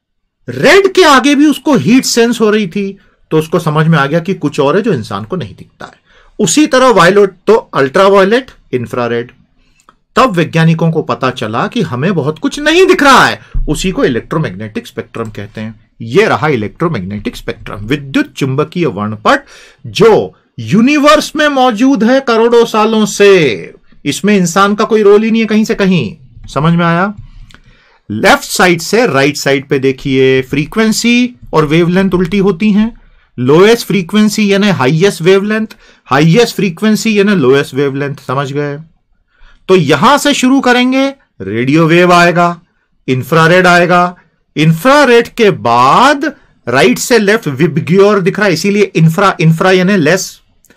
रेड के आगे भी उसको हीट सेंस हो रही थी। तो उसको समझ में आ गया कि कुछ और है जो इंसान को नहीं दिखता है। उसी तरह वायलेट तो अल्ट्रा वायलेट, इंफ्रारेड। तब वैज्ञानिकों को पता चला कि हमें बहुत कुछ नहीं दिख रहा है, उसी को इलेक्ट्रोमैग्नेटिक स्पेक्ट्रम कहते हैं। यह रहा इलेक्ट्रोमैग्नेटिक स्पेक्ट्रम, विद्युत चुंबकीय वर्णपट जो यूनिवर्स में मौजूद है करोड़ों सालों से। इसमें इंसान का कोई रोल ही नहीं है कहीं से कहीं। समझ में आया? लेफ्ट साइड से राइट साइड पे देखिए, फ्रीक्वेंसी और वेवलेंथ उल्टी होती हैं। लोएस्ट फ्रीक्वेंसी यानी हाईएस्ट वेवलेंथ, हाईएस्ट फ्रीक्वेंसी यानी लोएस्ट वेवलेंथ। समझ गए? तो यहां से शुरू करेंगे, रेडियो वेव आएगा, इंफ्रारेड आएगा, इंफ्रारेड के बाद राइट से लेफ्ट विबग्योर दिख रहा है, इसीलिए इंफ्रा, इंफ्रा यानी लेस।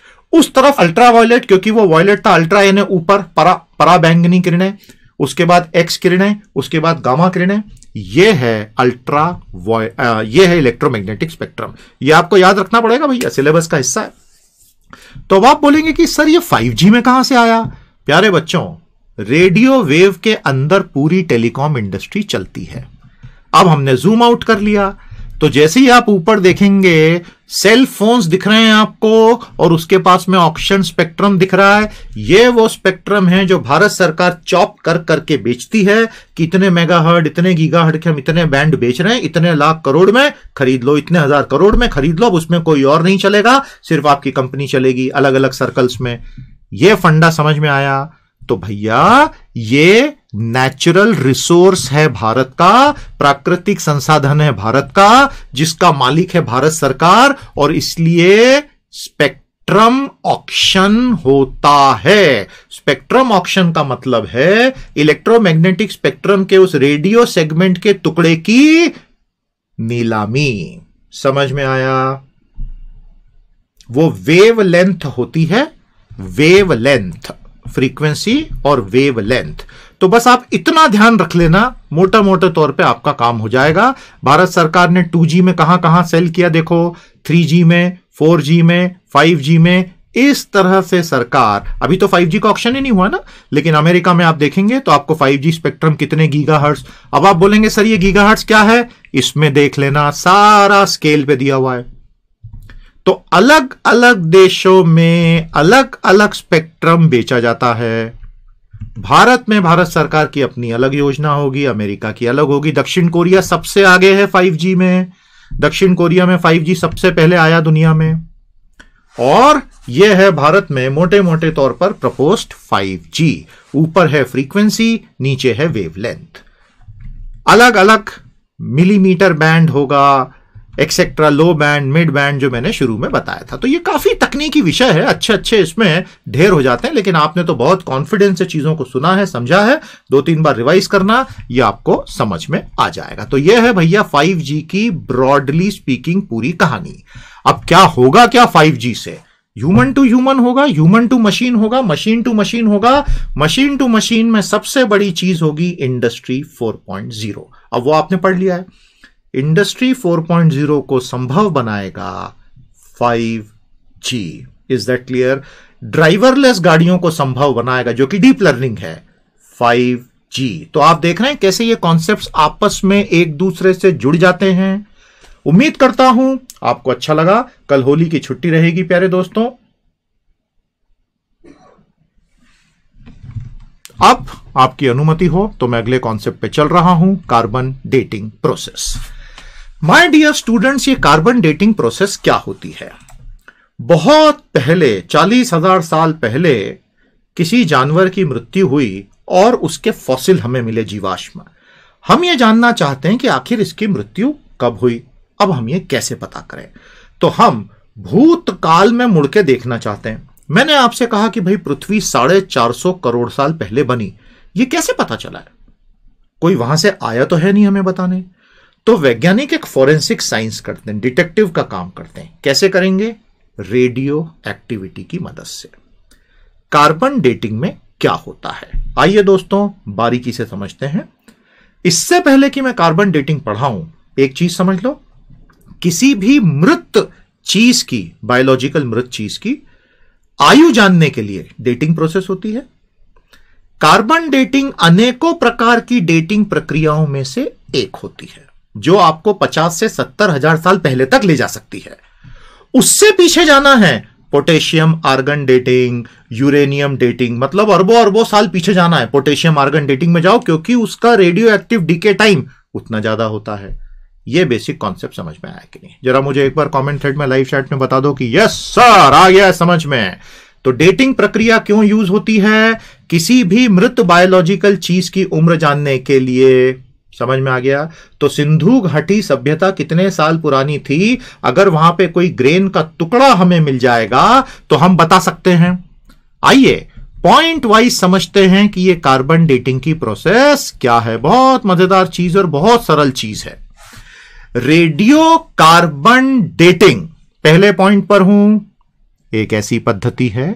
उस तरफ अल्ट्रा वायलेट, क्योंकि वो वायलेट था, अल्ट्रा यानी ऊपर, परा पराबैंगनी किरणें, उसके बाद एक्स किरणें, उसके बाद गामा किरणें। ये है अल्ट्रा आ, ये है इलेक्ट्रोमैग्नेटिक स्पेक्ट्रम। ये आपको याद रखना पड़ेगा भैया, सिलेबस का हिस्सा है। तो अब आप बोलेंगे कि सर ये फाइव जी में कहां से आया? प्यारे बच्चों, रेडियो वेव के अंदर पूरी टेलीकॉम इंडस्ट्री चलती है। अब हमने जूम आउट कर लिया, तो जैसे ही आप ऊपर देखेंगे सेल फोन्स दिख रहे हैं आपको, और उसके पास में ऑक्शन स्पेक्ट्रम दिख रहा है। ये वो स्पेक्ट्रम है जो भारत सरकार चॉप कर करके बेचती है कि इतने मेगाहर्ट्ज, इतने गीगाहर्ट्ज के हम इतने बैंड बेच रहे हैं, इतने लाख करोड़ में खरीद लो, इतने हजार करोड़ में खरीद लो। अब उसमें कोई और नहीं चलेगा, सिर्फ आपकी कंपनी चलेगी अलग अलग सर्कल्स में। ये फंडा समझ में आया? तो भैया ये नेचुरल रिसोर्स है भारत का, प्राकृतिक संसाधन है भारत का, जिसका मालिक है भारत सरकार, और इसलिए स्पेक्ट्रम ऑक्शन होता है। स्पेक्ट्रम ऑक्शन का मतलब है इलेक्ट्रोमैग्नेटिक स्पेक्ट्रम के उस रेडियो सेगमेंट के टुकड़े की नीलामी। समझ में आया? वो वेव लेंथ होती है, वेव लेंथ, फ्रीक्वेंसी और वेव लेंथ। तो बस आप इतना ध्यान रख लेना, मोटा मोटे तौर पे आपका काम हो जाएगा। भारत सरकार ने टू जी में कहां कहां सेल किया देखो, थ्री जी में, फोर जी में, फाइव जी में, इस तरह से सरकार, अभी तो फाइव जी का ऑक्शन ही नहीं हुआ ना, लेकिन अमेरिका में आप देखेंगे तो आपको फाइव जी स्पेक्ट्रम कितने गीगाहर्ट्ज। अब आप बोलेंगे सर ये गीगाहर्ट्ज क्या है, इसमें देख लेना सारा स्केल पे दिया हुआ है। तो अलग अलग देशों में अलग अलग स्पेक्ट्रम बेचा जाता है। भारत में भारत सरकार की अपनी अलग योजना होगी, अमेरिका की अलग होगी। दक्षिण कोरिया सबसे आगे है फाइव जी में, दक्षिण कोरिया में फाइव जी सबसे पहले आया दुनिया में, और यह है भारत में मोटे मोटे तौर पर प्रपोज्ड फाइव जी। ऊपर है फ्रीक्वेंसी, नीचे है वेवलेंथ। अलग अलग मिलीमीटर बैंड होगा, etcetera, low band, mid band, जो मैंने शुरू में बताया था। तो ये काफी तकनीकी विषय है, अच्छे अच्छे इसमें ढेर हो जाते हैं, लेकिन आपने तो बहुत कॉन्फिडेंस से चीजों को सुना है, समझा है, दो तीन बार रिवाइज करना, ये आपको समझ में आ जाएगा। तो ये है भैया फाइव जी की ब्रॉडली स्पीकिंग पूरी कहानी। अब क्या होगा क्या फाइव जी से? ह्यूमन टू ह्यूमन होगा, ह्यूमन टू मशीन होगा, मशीन टू मशीन होगा, मशीन टू मशीन में सबसे बड़ी चीज होगी इंडस्ट्री फोर पॉइंट ज़ीरो। अब वो आपने पढ़ लिया है, इंडस्ट्री फोर पॉइंट ज़ीरो को संभव बनाएगा five G. Is that clear? Driverless गाड़ियों को संभव बनाएगा, जो कि डीप लर्निंग है, फाइव जी। तो आप देख रहे हैं कैसे ये कॉन्सेप्ट्स आपस में एक दूसरे से जुड़ जाते हैं। उम्मीद करता हूं आपको अच्छा लगा। कल होली की छुट्टी रहेगी प्यारे दोस्तों। अब आपकी अनुमति हो तो मैं अगले कॉन्सेप्ट पे चल रहा हूं, carbon dating process. My dear students, ये कार्बन डेटिंग प्रोसेस क्या होती है? बहुत पहले, चालीस हजार साल पहले किसी जानवर की मृत्यु हुई और उसके फॉसिल हमें मिले, जीवाश्म। हम ये जानना चाहते हैं कि आखिर इसकी मृत्यु कब हुई। अब हम ये कैसे पता करें? तो हम भूतकाल में मुड़ के देखना चाहते हैं। मैंने आपसे कहा कि भाई पृथ्वी साढ़े चार सौ करोड़ साल पहले बनी, ये कैसे पता चला है? कोई वहां से आया तो है नहीं हमें बताने। तो वैज्ञानिक एक फोरेंसिक साइंस करते हैं, डिटेक्टिव का काम करते हैं। कैसे करेंगे? रेडियो एक्टिविटी की मदद से। कार्बन डेटिंग में क्या होता है, आइए दोस्तों बारीकी से समझते हैं। इससे पहले कि मैं कार्बन डेटिंग पढ़ाऊं, एक चीज समझ लो, किसी भी मृत चीज की, बायोलॉजिकल मृत चीज की आयु जानने के लिए डेटिंग प्रोसेस होती है। कार्बन डेटिंग अनेकों प्रकार की डेटिंग प्रक्रियाओं में से एक होती है, जो आपको पचास से सत्तर हजार साल पहले तक ले जा सकती है। उससे पीछे जाना है, potassium argon dating, uranium dating, मतलब अरबों अरबों साल पीछे जाना है। पोटेशियम आर्गन डेटिंग में जाओ, क्योंकि उसका रेडियो एक्टिव डीके टाइम उतना ज्यादा होता है। ये बेसिक कॉन्सेप्ट समझ में आया कि नहीं? जरा मुझे एक बार कमेंट थ्रेड में, लाइव चैट में बता दो कि यस सर, आ गया समझ में। तो डेटिंग प्रक्रिया क्यों यूज होती है? किसी भी मृत बायोलॉजिकल चीज की उम्र जानने के लिए। समझ में आ गया? तो सिंधु घाटी सभ्यता कितने साल पुरानी थी, अगर वहां पे कोई ग्रेन का टुकड़ा हमें मिल जाएगा तो हम बता सकते हैं। आइए पॉइंट वाइज समझते हैं कि ये कार्बन डेटिंग की प्रोसेस क्या है। बहुत मजेदार चीज और बहुत सरल चीज है। रेडियो कार्बन डेटिंग, पहले पॉइंट पर हूं, एक ऐसी पद्धति है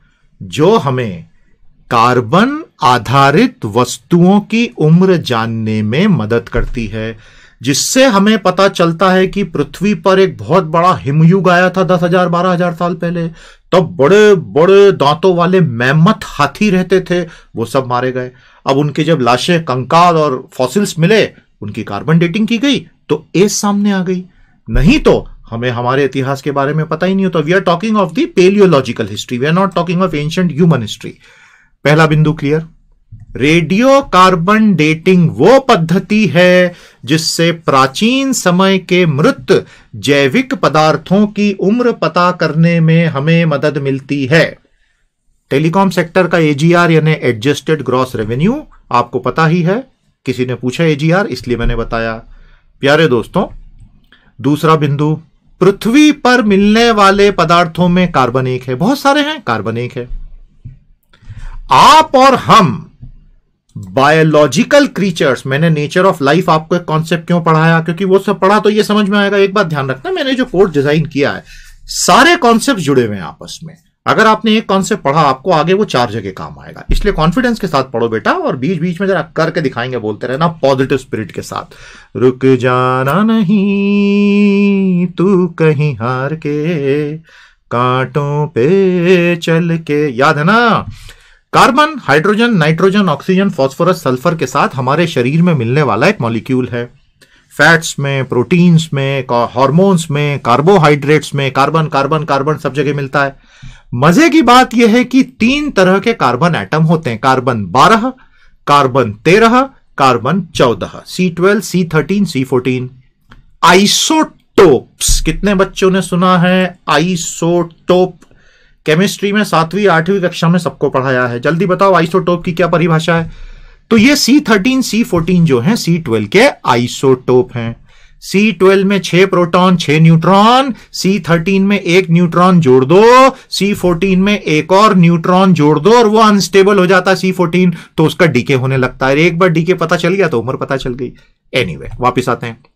जो हमें कार्बन आधारित वस्तुओं की उम्र जानने में मदद करती है, जिससे हमें पता चलता है कि पृथ्वी पर एक बहुत बड़ा हिमयुग आया था दस हजार बारह हजार साल पहले। तब तो बड़े बड़े दांतों वाले मैमथ हाथी रहते थे, वो सब मारे गए। अब उनके जब लाशें, कंकाल और फॉसिल्स मिले, उनकी कार्बन डेटिंग की गई तो एज सामने आ गई। नहीं तो हमें हमारे इतिहास के बारे में पता ही नहीं होता। We are talking of the paleological history, we are not talking of ancient human history. पहला बिंदु क्लियर। रेडियो कार्बन डेटिंग वो पद्धति है जिससे प्राचीन समय के मृत जैविक पदार्थों की उम्र पता करने में हमें मदद मिलती है। टेलीकॉम सेक्टर का एजीआर यानी एडजस्टेड ग्रॉस रेवेन्यू आपको पता ही है, किसी ने पूछा एजीआर इसलिए मैंने बताया। प्यारे दोस्तों, दूसरा बिंदु, पृथ्वी पर मिलने वाले पदार्थों में कार्बन एक है, बहुत सारे हैं, कार्बन एक है। आप और हम बायोलॉजिकल क्रीचर्स, मैंने नेचर ऑफ लाइफ आपको एक कॉन्सेप्ट क्यों पढ़ाया, क्योंकि वो सब पढ़ा तो ये समझ में आएगा। एक बात ध्यान रखना, मैंने जो कोर्स डिजाइन किया है सारे कॉन्सेप्ट जुड़े हुए हैं आपस में। अगर आपने एक कॉन्सेप्ट पढ़ा, आपको आगे वो चार जगह काम आएगा। इसलिए कॉन्फिडेंस के साथ पढ़ो बेटा, और बीच बीच में जरा करके दिखाएंगे, बोलते रहना पॉजिटिव स्पिरिट के साथ। रुक जाना नहीं तू कहीं हार के, कांटों पे चल के, याद है ना। Carbon, hydrogen, nitrogen, oxygen, phosphorus, sulphur के साथ हमारे शरीर में मिलने वाला एक मॉलिक्यूल है। फैट्स में, प्रोटीन्स में, हार्मोन्स में, कार्बोहाइड्रेट्स में कार्बन कार्बन कार्बन सब जगह मिलता है। मजे की बात यह है कि तीन तरह के कार्बन एटम होते हैं, कार्बन बारह, कार्बन तेरह, कार्बन चौदह, C twelve, C thirteen, C fourteen. Isotopes, कितने बच्चों ने सुना है आइसोटोप? केमिस्ट्री में सातवीं आठवीं कक्षा में सबको पढ़ाया है। जल्दी बताओ आइसोटोप की क्या परिभाषा है? तो ये सी थर्टीन, सी फोर्टीन जो है सी ट्वेल्व के आइसोटोप हैं। सी ट्वेल्व में छह प्रोटॉन, छह न्यूट्रॉन, सी थर्टीन में एक न्यूट्रॉन जोड़ दो, सी फोर्टीन में एक और न्यूट्रॉन जोड़ दो और वो अनस्टेबल हो जाता है सी फोर्टीन, तो उसका डीके होने लगता है। एक बार डीके पता चल गया तो उम्र पता चल गई। एनीवे anyway, वापिस आते हैं।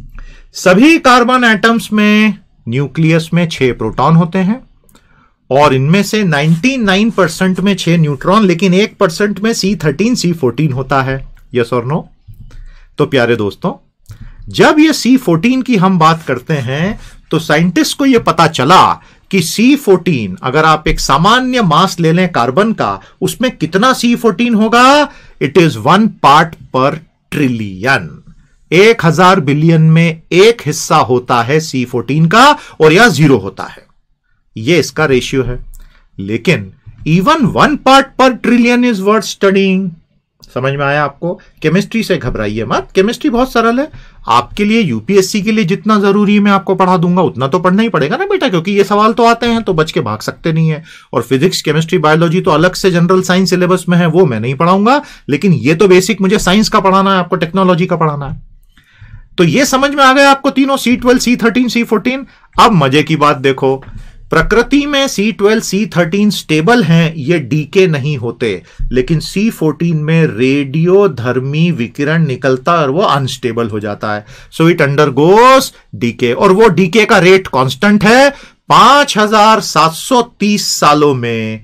सभी कार्बन एटम्स में न्यूक्लियस में छह प्रोटॉन होते हैं और इनमें से निन्यानवे परसेंट में छह न्यूट्रॉन, लेकिन एक परसेंट में सी थर्टीन, सी फोर्टीन होता है। यस और नो? तो प्यारे दोस्तों, जब ये सी फोर्टीन की हम बात करते हैं तो साइंटिस्ट को यह पता चला कि सी फोर्टीन, अगर आप एक सामान्य मास ले लें कार्बन का, उसमें कितना सी फोर्टीन होगा? It is one part per trillion. एक हजार बिलियन में एक हिस्सा होता है सी फोर्टीन का और यह जीरो होता है। ये इसका रेशियो है। लेकिन even one part per trillion is worth studying. समझ में आया आपको? केमिस्ट्री से घबराइए मत, केमिस्ट्री बहुत सरल है। आपके लिए, यूपीएससी के लिए जितना जरूरी है मैं आपको पढ़ा दूंगा, उतना तो पढ़ना ही पड़ेगा ना बेटा, क्योंकि ये सवाल तो आते हैं तो बच के भाग सकते नहीं है। और फिजिक्स, केमिस्ट्री, बायोलॉजी तो अलग से जनरल साइंस सिलेबस में है, वो मैं नहीं पढ़ाऊंगा। लेकिन ये तो बेसिक मुझे साइंस का पढ़ाना है, आपको टेक्नोलॉजी का पढ़ाना है। तो ये समझ में आ गया आपको तीनों, C twelve, C thirteen, C fourteen. अब मजे की बात देखो, प्रकृति में C twelve, C thirteen stable हैं, ये डीके नहीं होते, लेकिन सी फोर्टीन में रेडियोधर्मी विकिरण निकलता है और वो अनस्टेबल हो जाता है। सो इट अंडरगोस डीके, और वो डीके का रेट कांस्टेंट है। पांच हजार सात सौ तीस सालों में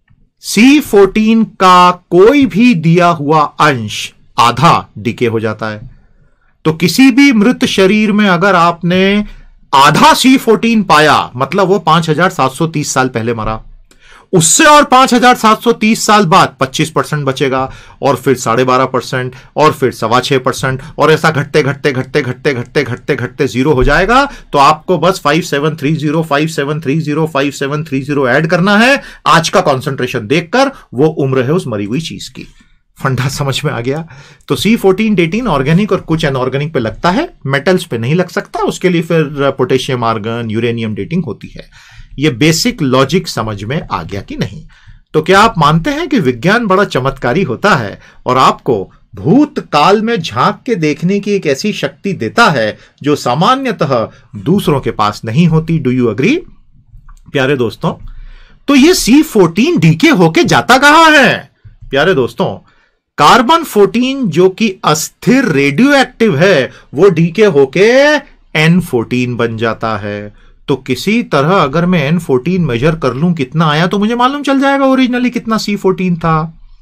सी फोर्टीन का कोई भी दिया हुआ अंश आधा डीके हो जाता है। तो किसी भी मृत शरीर में अगर आपने आधा सी फोर्टीन पाया, मतलब वो पांच हजार सात सौ तीस साल पहले मरा। उससे और पांच हजार सात सौ तीस साल बाद पच्चीस परसेंट बचेगा, और फिर साढ़े बारह परसेंट, और फिर सवा छह परसेंट, और ऐसा घटते घटते घटते घटते घटते घटते घटते जीरो हो जाएगा। तो आपको बस five seven three zero five seven three zero five seven three zero add करना है आज का कॉन्सेंट्रेशन देखकर। वो उम्र है उस मरी हुई चीज की। फंडा समझ में आ गया? तो सी फोर्टीन डेटिंग ऑर्गेनिक और कुछ अनऑर्गेनिक पे लगता है, मेटल्स पे नहीं लग सकता। उसके लिए फिर पोटेशियम, आर्गन, यूरेनियम डेटिंग होती है। ये बेसिक लॉजिक समझ में आ गया कि नहीं? तो क्या आप मानते हैं कि विज्ञान बड़ा चमत्कारी होता है और आपको भूतकाल में झांक के देखने की एक ऐसी शक्ति देता है जो सामान्यतः दूसरों के पास नहीं होती? डू यू अग्री प्यारे दोस्तों? तो ये सी फोर्टीन डीके होके जाता कहां है प्यारे दोस्तों? कार्बन फोर्टीन जो कि अस्थिर रेडियो एक्टिव है, वो डीके होके एन फोर्टीन बन जाता है। तो किसी तरह अगर मैं एन फोर्टीन मेजर कर लूं कितना आया, तो मुझे मालूम चल जाएगा ओरिजिनली कितना सी फोर्टीन था।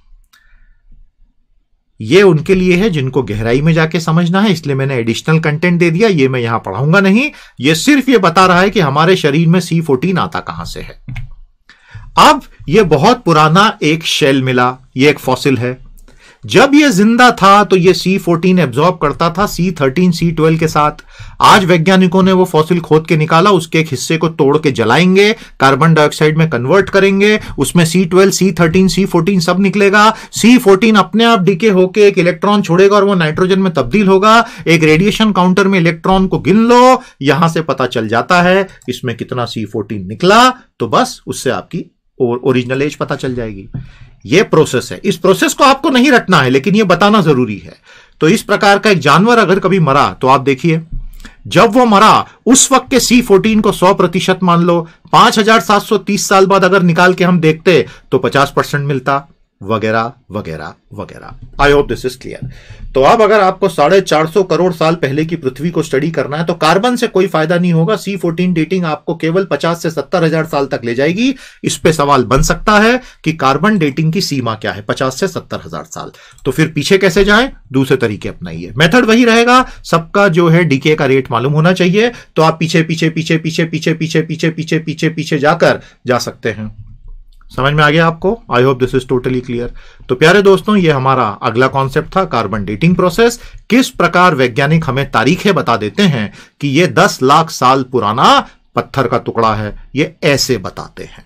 ये उनके लिए है जिनको गहराई में जाके समझना है, इसलिए मैंने एडिशनल कंटेंट दे दिया। ये मैं यहां पढ़ाऊंगा नहीं, ये सिर्फ ये बता रहा है कि हमारे शरीर में सी फोर्टीन आता कहां से है। अब ये बहुत पुराना एक शेल मिला, ये एक फॉसिल है। जब ये जिंदा था तो ये सी फोर्टीन एब्जॉर्ब करता था सी थर्टीन, सी ट्वेल्व के साथ। आज वैज्ञानिकों ने वो फॉसिल खोद के निकाला, उसके एक हिस्से को तोड़ के जलाएंगे, कार्बन डाइऑक्साइड में कन्वर्ट करेंगे, उसमें C twelve, C thirteen, C fourteen सब निकलेगा। सी फोर्टीन अपने आप डीके होके एक इलेक्ट्रॉन छोड़ेगा और वो नाइट्रोजन में तब्दील होगा। एक रेडिएशन काउंटर में इलेक्ट्रॉन को गिन लो, यहां से पता चल जाता है इसमें कितना सी फोर्टीन निकला, तो बस उससे आपकी ओरिजिनल एज पता चल जाएगी। यह प्रोसेस है। इस प्रोसेस को आपको नहीं रटना है, लेकिन यह बताना जरूरी है। तो इस प्रकार का एक जानवर अगर कभी मरा तो आप देखिए, जब वो मरा उस वक्त के सी फोर्टीन को सौ प्रतिशत मान लो, पांच हजार सात सौ तीस साल बाद अगर निकाल के हम देखते तो पचास परसेंट मिलता। वगैरह वगैरह वगैरह। I hope this is clear. तो अब अगर आपको साढ़े चार सौ करोड़ साल पहले की पृथ्वी को स्टडी करना है तो कार्बन से कोई फायदा नहीं होगा। सी फोर्टीन डेटिंग आपको केवल पचास से सत्तर हजार साल तक ले जाएगी। इस पे सवाल बन सकता है कि कार्बन डेटिंग की सीमा क्या है, पचास से सत्तर हजार साल। तो फिर पीछे कैसे जाएं? दूसरे तरीके अपनाइए। मेथड वही रहेगा, सबका जो है डीके का रेट मालूम होना चाहिए। तो आप पीछे पीछे पीछे पीछे पीछे पीछे पीछे पीछे पीछे पीछे जाकर जा सकते हैं। समझ में आ गया आपको? I hope this is totally clear. तो प्यारे दोस्तों, ये हमारा अगला कॉन्सेप्ट था, कार्बन डेटिंग प्रोसेस। किस प्रकार वैज्ञानिक हमें तारीखें बता देते हैं कि ये दस लाख साल पुराना पत्थर का टुकड़ा है, ये ऐसे बताते हैं।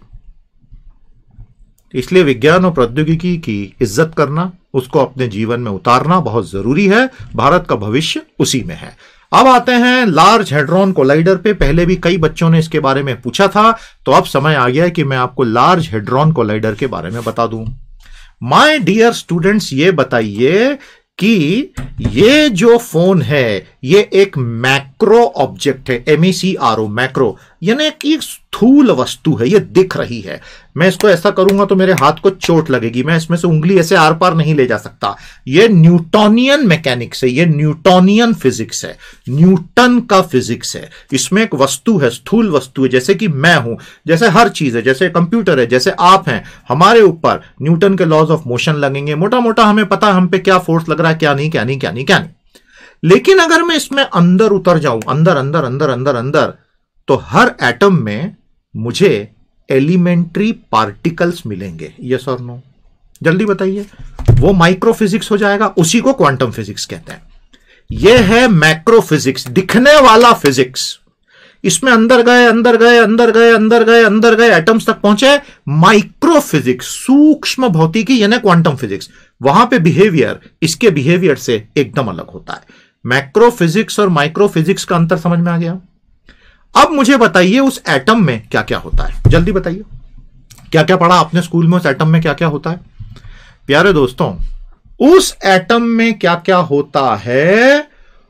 इसलिए विज्ञान और प्रौद्योगिकी की इज्जत करना, उसको अपने जीवन में उतारना बहुत जरूरी है। भारत का भविष्य उसी में है। अब आते हैं लार्ज हेड्रॉन कोलाइडर पे। पहले भी कई बच्चों ने इसके बारे में पूछा था, तो अब समय आ गया है कि मैं आपको लार्ज हेड्रॉन कोलाइडर के बारे में बता दूं। माय डियर स्टूडेंट्स, ये बताइए कि ये जो फोन है ये एक मैक्रो ऑब्जेक्ट है, M E C R O, macro, यानी कि स्थूल वस्तु है, ये दिख रही है। मैं इसको ऐसा करूंगा तो मेरे हाथ को चोट लगेगी, मैं इसमें से उंगली ऐसे आर पार नहीं ले जा सकता। ये न्यूटोनियन मैकेनिक्स है, ये न्यूटोनियन फिजिक्स है, न्यूटन का फिजिक्स है। इसमें एक वस्तु है, स्थूल वस्तु है, जैसे कि मैं हूं, जैसे हर चीज है, जैसे कंप्यूटर है, जैसे आप हैं। हमारे ऊपर न्यूटन के लॉज ऑफ मोशन लगेंगे, मोटा मोटा हमें पता है हम पे क्या फोर्स लग रहा है, क्या नहीं क्या नहीं क्या नहीं क्या नहीं। लेकिन अगर मैं इसमें अंदर उतर जाऊं, अंदर अंदर अंदर अंदर अंदर, तो हर एटम में मुझे एलिमेंट्री पार्टिकल्स मिलेंगे। यस और नो? जल्दी बताइए। वो माइक्रोफिजिक्स हो जाएगा, उसी को क्वांटम फिजिक्स कहते हैं। यह है मैक्रोफिजिक्स, दिखने वाला फिजिक्स। इसमें अंदर गए अंदर गए अंदर गए अंदर गए अंदर गए एटम्स तक पहुंचे, माइक्रोफिजिक्स, सूक्ष्म भौतिकी यानी क्वांटम फिजिक्स। वहां पे बिहेवियर इसके बिहेवियर से एकदम अलग होता है। मैक्रोफिजिक्स और माइक्रोफिजिक्स का अंतर समझ में आ गया? अब मुझे बताइए उस एटम में क्या क्या होता है। जल्दी बताइए, क्या क्या पढ़ा आपने स्कूल में? उस एटम में क्या क्या होता है? प्यारे दोस्तों, उस एटम में क्या क्या होता है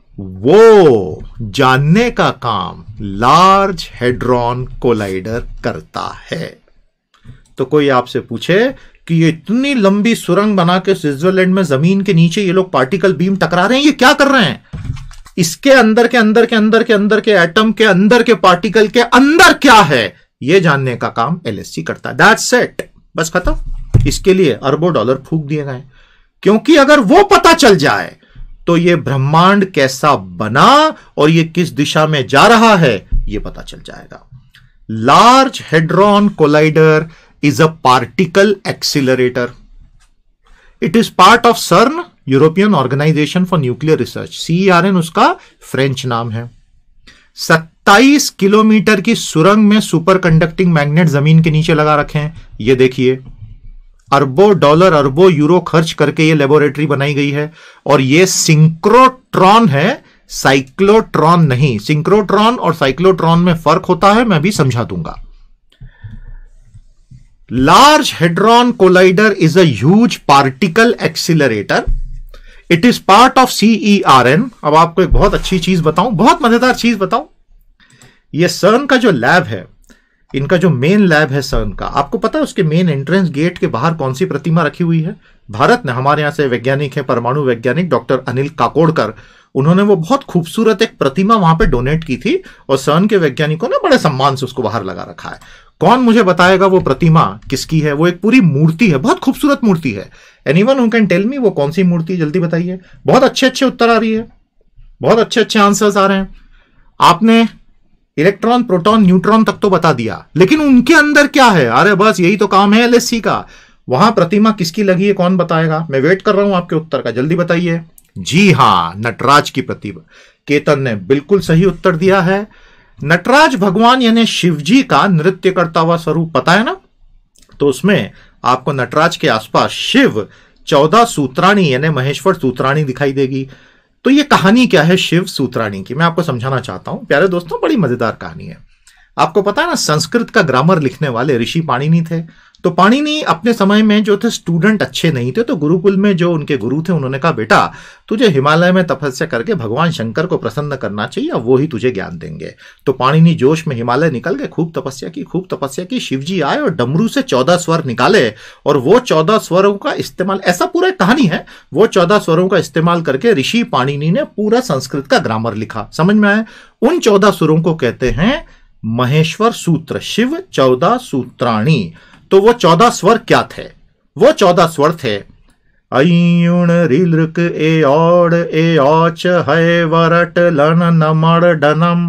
वो जानने का काम लार्ज हेड्रॉन कोलाइडर करता है। तो कोई आपसे पूछे कि ये इतनी लंबी सुरंग बना के स्विट्जरलैंड में जमीन के नीचे ये लोग पार्टिकल बीम टकरा रहे हैं, ये क्या कर रहे हैं? इसके अंदर के अंदर के अंदर के अंदर के एटम के अंदर के पार्टिकल के अंदर क्या है, ये जानने का काम एल एस सी करता है। दैट्स इट, बस खत्म। इसके लिए अरबों डॉलर फूंक दिए गए, क्योंकि अगर वो पता चल जाए तो ये ब्रह्मांड कैसा बना और ये किस दिशा में जा रहा है ये पता चल जाएगा। Large hadron collider is a particle accelerator. It is part of CERN, European Organization for Nuclear Research. C E R N उसका फ्रेंच नाम है। सत्ताईस किलोमीटर की सुरंग में सुपर कंडक्टिंग मैग्नेट जमीन के नीचे लगा रखे हैं। ये देखिए, अरबों डॉलर अरबों यूरो खर्च करके ये लेबोरेटरी बनाई गई है। और ये सिंक्रोट्रॉन है, साइक्लोट्रॉन नहीं। सिंक्रोट्रॉन और साइक्लोट्रॉन में फर्क होता है, मैं भी समझा दूंगा। Large Hadron Collider is a huge particle accelerator. It is part of C E R N. अब आपको एक बहुत अच्छी चीज बताऊं, बहुत मजेदार चीज बताऊं। ये सर्न का जो लैब है, इनका जो मेन लैब है सर्न का, आपको पता है उसके मेन एंट्रेंस गेट के बाहर कौन सी प्रतिमा रखी हुई है? भारत ने, हमारे यहां से वैज्ञानिक है, परमाणु वैज्ञानिक डॉक्टर अनिल काकोड़कर, उन्होंने वो बहुत खूबसूरत एक प्रतिमा वहां पे डोनेट की थी और सर्न के वैज्ञानिकों ने बड़े सम्मान से उसको बाहर लगा रखा है। कौन मुझे बताएगा वो प्रतिमा किसकी है? वो एक पूरी मूर्ति है, बहुत खूबसूरत मूर्ति है। Anyone who can tell me वो कौन सी मूर्ति? जल्दी बताइए। बहुत अच्छे अच्छे उत्तर आ रही है, बहुत अच्छे अच्छे आंसर्स आ रहे हैं। आपने इलेक्ट्रॉन, प्रोटॉन, न्यूट्रॉन तक तो बता दिया, लेकिन उनके अंदर क्या है? अरे बस यही तो काम है एल एस सी का। वहां प्रतिमा किसकी लगी है, कौन बताएगा? मैं वेट कर रहा हूं आपके उत्तर का, जल्दी बताइए। जी हां, नटराज की प्रतिमा। केतन ने बिल्कुल सही उत्तर दिया है। नटराज भगवान यानी शिवजी का नृत्य करता हुआ स्वरूप पता है ना? तो उसमें आपको नटराज के आसपास शिव चौदह सूत्राणी यानी महेश्वर सूत्राणी दिखाई देगी। तो ये कहानी क्या है शिव सूत्राणी की, मैं आपको समझाना चाहता हूं। प्यारे दोस्तों, बड़ी मजेदार कहानी है। आपको पता है ना, संस्कृत का ग्रामर लिखने वाले ऋषि पाणिनि थे। तो पाणिनि अपने समय में जो थे स्टूडेंट अच्छे नहीं थे, तो गुरुकुल में जो उनके गुरु थे उन्होंने कहा बेटा तुझे हिमालय में तपस्या करके भगवान शंकर को प्रसन्न करना चाहिए, अब वो ही तुझे ज्ञान देंगे। तो पाणिनि जोश में हिमालय निकल गए, खूब तपस्या की खूब तपस्या की शिव जी आए और डमरू से चौदह स्वर निकाले, और वो चौदह स्वरों का इस्तेमाल, ऐसा पूरा कहानी है, वो चौदह स्वरों का इस्तेमाल करके ऋषि पाणिनि ने पूरा संस्कृत का ग्रामर लिखा। समझ में आया? उन चौदह स्वरों को कहते हैं महेश्वर सूत्र, शिव चौदह सूत्राणी। तो वो चौदह स्वर क्या थे? वो चौदह स्वर थे अयुण ऋलृक ए औड ए औच है वरट लन नमड़ डनम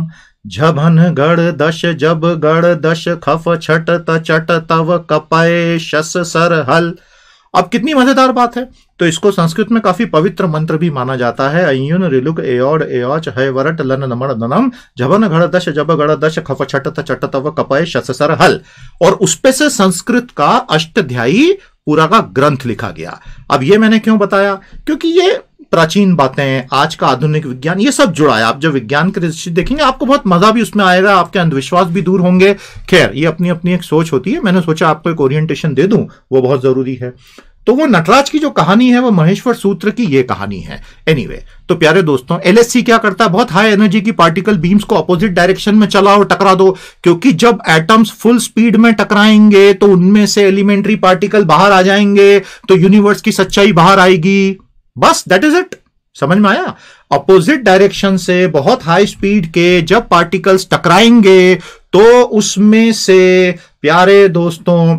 झभन गढ़ दश जब गढ़ दश खफ छट त चट तव कपय शस सर हल। अब कितनी मजेदार बात है। तो इसको संस्कृत में काफी पवित्र मंत्र भी माना जाता है। अयुन ऋलुक एओड एओच है वरट लन नमण दनम झबन घड़ दश जब गढ़ दश खफ छट त चट तव कपय शस सर हल। और उसपे से संस्कृत का अष्टाध्यायी पूरा का ग्रंथ लिखा गया। अब ये मैंने क्यों बताया? क्योंकि ये प्राचीन बातें, आज का आधुनिक विज्ञान, ये सब जुड़ा है। आप जब विज्ञान के दृष्टि देखेंगे आपको बहुत मजा भी उसमें आएगा, आपके अंधविश्वास भी दूर होंगे। खैर, ये अपनी अपनी एक सोच होती है, मैंने सोचा आपको एक ओरिएंटेशन दे दूं, वो बहुत जरूरी है। तो वो नटराज की जो कहानी है वो महेश्वर सूत्र की ये कहानी है। एनीवे anyway, तो प्यारे दोस्तों, एलएससी क्या करता है? बहुत हाई एनर्जी की पार्टिकल बीम्स को अपोजिट डायरेक्शन में चलाओ, टकरा दो, क्योंकि जब एटम्स फुल स्पीड में टकराएंगे तो उनमें से एलिमेंट्री पार्टिकल बाहर आ जाएंगे, तो यूनिवर्स की सच्चाई बाहर आएगी। बस दैट इज इट। समझ में आया? अपोजिट डायरेक्शन से बहुत हाई स्पीड के जब पार्टिकल्स टकराएंगे तो उसमें से प्यारे दोस्तों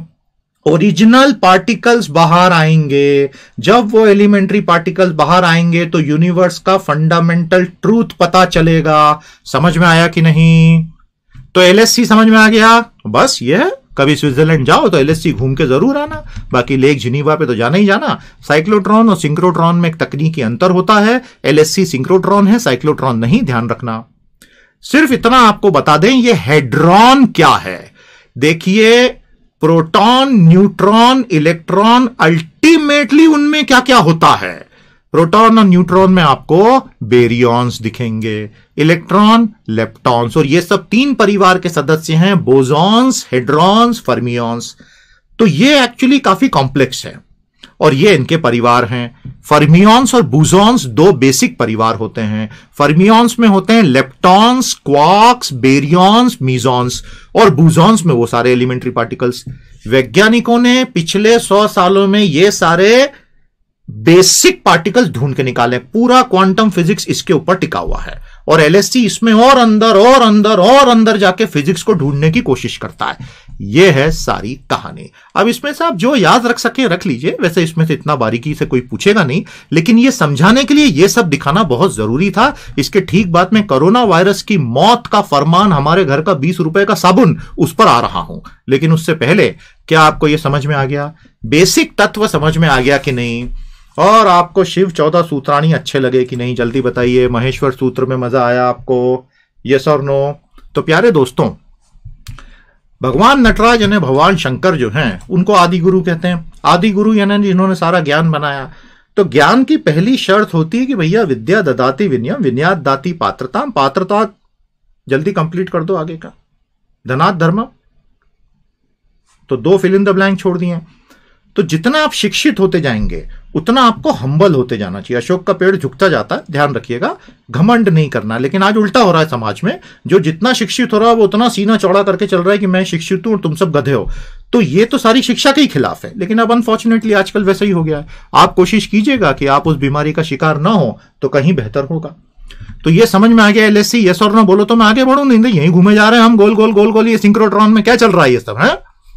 ओरिजिनल पार्टिकल्स बाहर आएंगे। जब वो एलिमेंट्री पार्टिकल्स बाहर आएंगे तो यूनिवर्स का फंडामेंटल ट्रूथ पता चलेगा। समझ में आया कि नहीं? तो एलएससी समझ में आ गया? बस ये, कभी स्विट्जरलैंड जाओ तो एलएससी घूम के जरूर आना, बाकी लेक जिनीवा पे तो जाना ही जाना। साइक्लोट्रॉन और सिंक्रोट्रॉन में एक तकनीकी अंतर होता है, एलएससी सिंक्रोट्रॉन है, साइक्लोट्रॉन नहीं, ध्यान रखना। सिर्फ इतना आपको बता दें, ये हेड्रॉन क्या है। देखिए, प्रोटॉन, न्यूट्रॉन, इलेक्ट्रॉन, अल्टीमेटली उनमें क्या क्या होता है। प्रोटॉन और न्यूट्रॉन में आपको बेरियॉन्स दिखेंगे, इलेक्ट्रॉन, लेप्टॉन्स, और ये सब तीन परिवार के सदस्य हैं, बोसॉन्स, हेड्रॉन्स, फर्मियॉन्स। तो ये एक्चुअली काफी कॉम्प्लेक्स है और ये इनके परिवार हैं। फर्मियॉन्स और बोसॉन्स दो बेसिक परिवार होते हैं। फर्मियॉन्स में होते हैं लेप्टॉन्स, क्वार्क्स, बेरियॉन्स, मीजॉन्स, और बोसॉन्स में वो सारे एलिमेंट्री पार्टिकल्स। वैज्ञानिकों ने पिछले सौ सालों में ये सारे बेसिक पार्टिकल्स ढूंढ के निकाले। पूरा क्वांटम फिजिक्स इसके ऊपर टिका हुआ है और एलएससी इसमें और अंदर और अंदर और अंदर जाके फिजिक्स को ढूंढने की कोशिश करता है। यह है सारी कहानी। अब इसमें से आप जो याद रख सके रख लीजिए, वैसे इसमें से इतना बारीकी से कोई पूछेगा नहीं, लेकिन यह समझाने के लिए यह सब दिखाना बहुत जरूरी था। इसके ठीक बाद में कोरोना वायरस की मौत का फरमान, हमारे घर का बीस रुपए का साबुन, उस पर आ रहा हूं। लेकिन उससे पहले क्या आपको यह समझ में आ गया? बेसिक तत्व समझ में आ गया कि नहीं? और आपको शिव चौदह सूत्राणी अच्छे लगे कि नहीं? जल्दी बताइए। महेश्वर सूत्र में मजा आया आपको? यस और नो? तो प्यारे दोस्तों, भगवान नटराज यानी भगवान शंकर जो हैं उनको आदि गुरु कहते हैं। आदि गुरु यानी जिन्होंने सारा ज्ञान बनाया। तो ज्ञान की पहली शर्त होती है कि भैया विद्या ददाति विनयम विनयात दाति पात्रता। पात्रता जल्दी कंप्लीट कर दो आगे का। धनात धर्म, तो दो फिल इन द ब्लैंक छोड़ दिए। तो जितना आप शिक्षित होते जाएंगे उतना आपको हम्बल होते जाना चाहिए। अशोक का पेड़ झुकता जाता है, ध्यान रखिएगा, घमंड नहीं करना। लेकिन आज उल्टा हो रहा है समाज में, जो जितना शिक्षित हो रहा है वो उतना सीना चौड़ा करके चल रहा है कि मैं शिक्षित हूं और तुम सब गधे हो। तो ये तो सारी शिक्षा के ही खिलाफ है। लेकिन अब अनफॉर्चुनेटली आजकल वैसा ही हो गया है। आप कोशिश कीजिएगा कि आप उस बीमारी का शिकार ना हो तो कहीं बेहतर होगा। तो ये समझ में आ गया एलएससी? यस और नो बोलो तो मैं आगे बढ़ू। नहीं, यहीं घूमे जा रहे हैं हम गोल गोल गोल गोल। ये सिंक्रोट्रॉन में क्या चल रहा है ये सब है?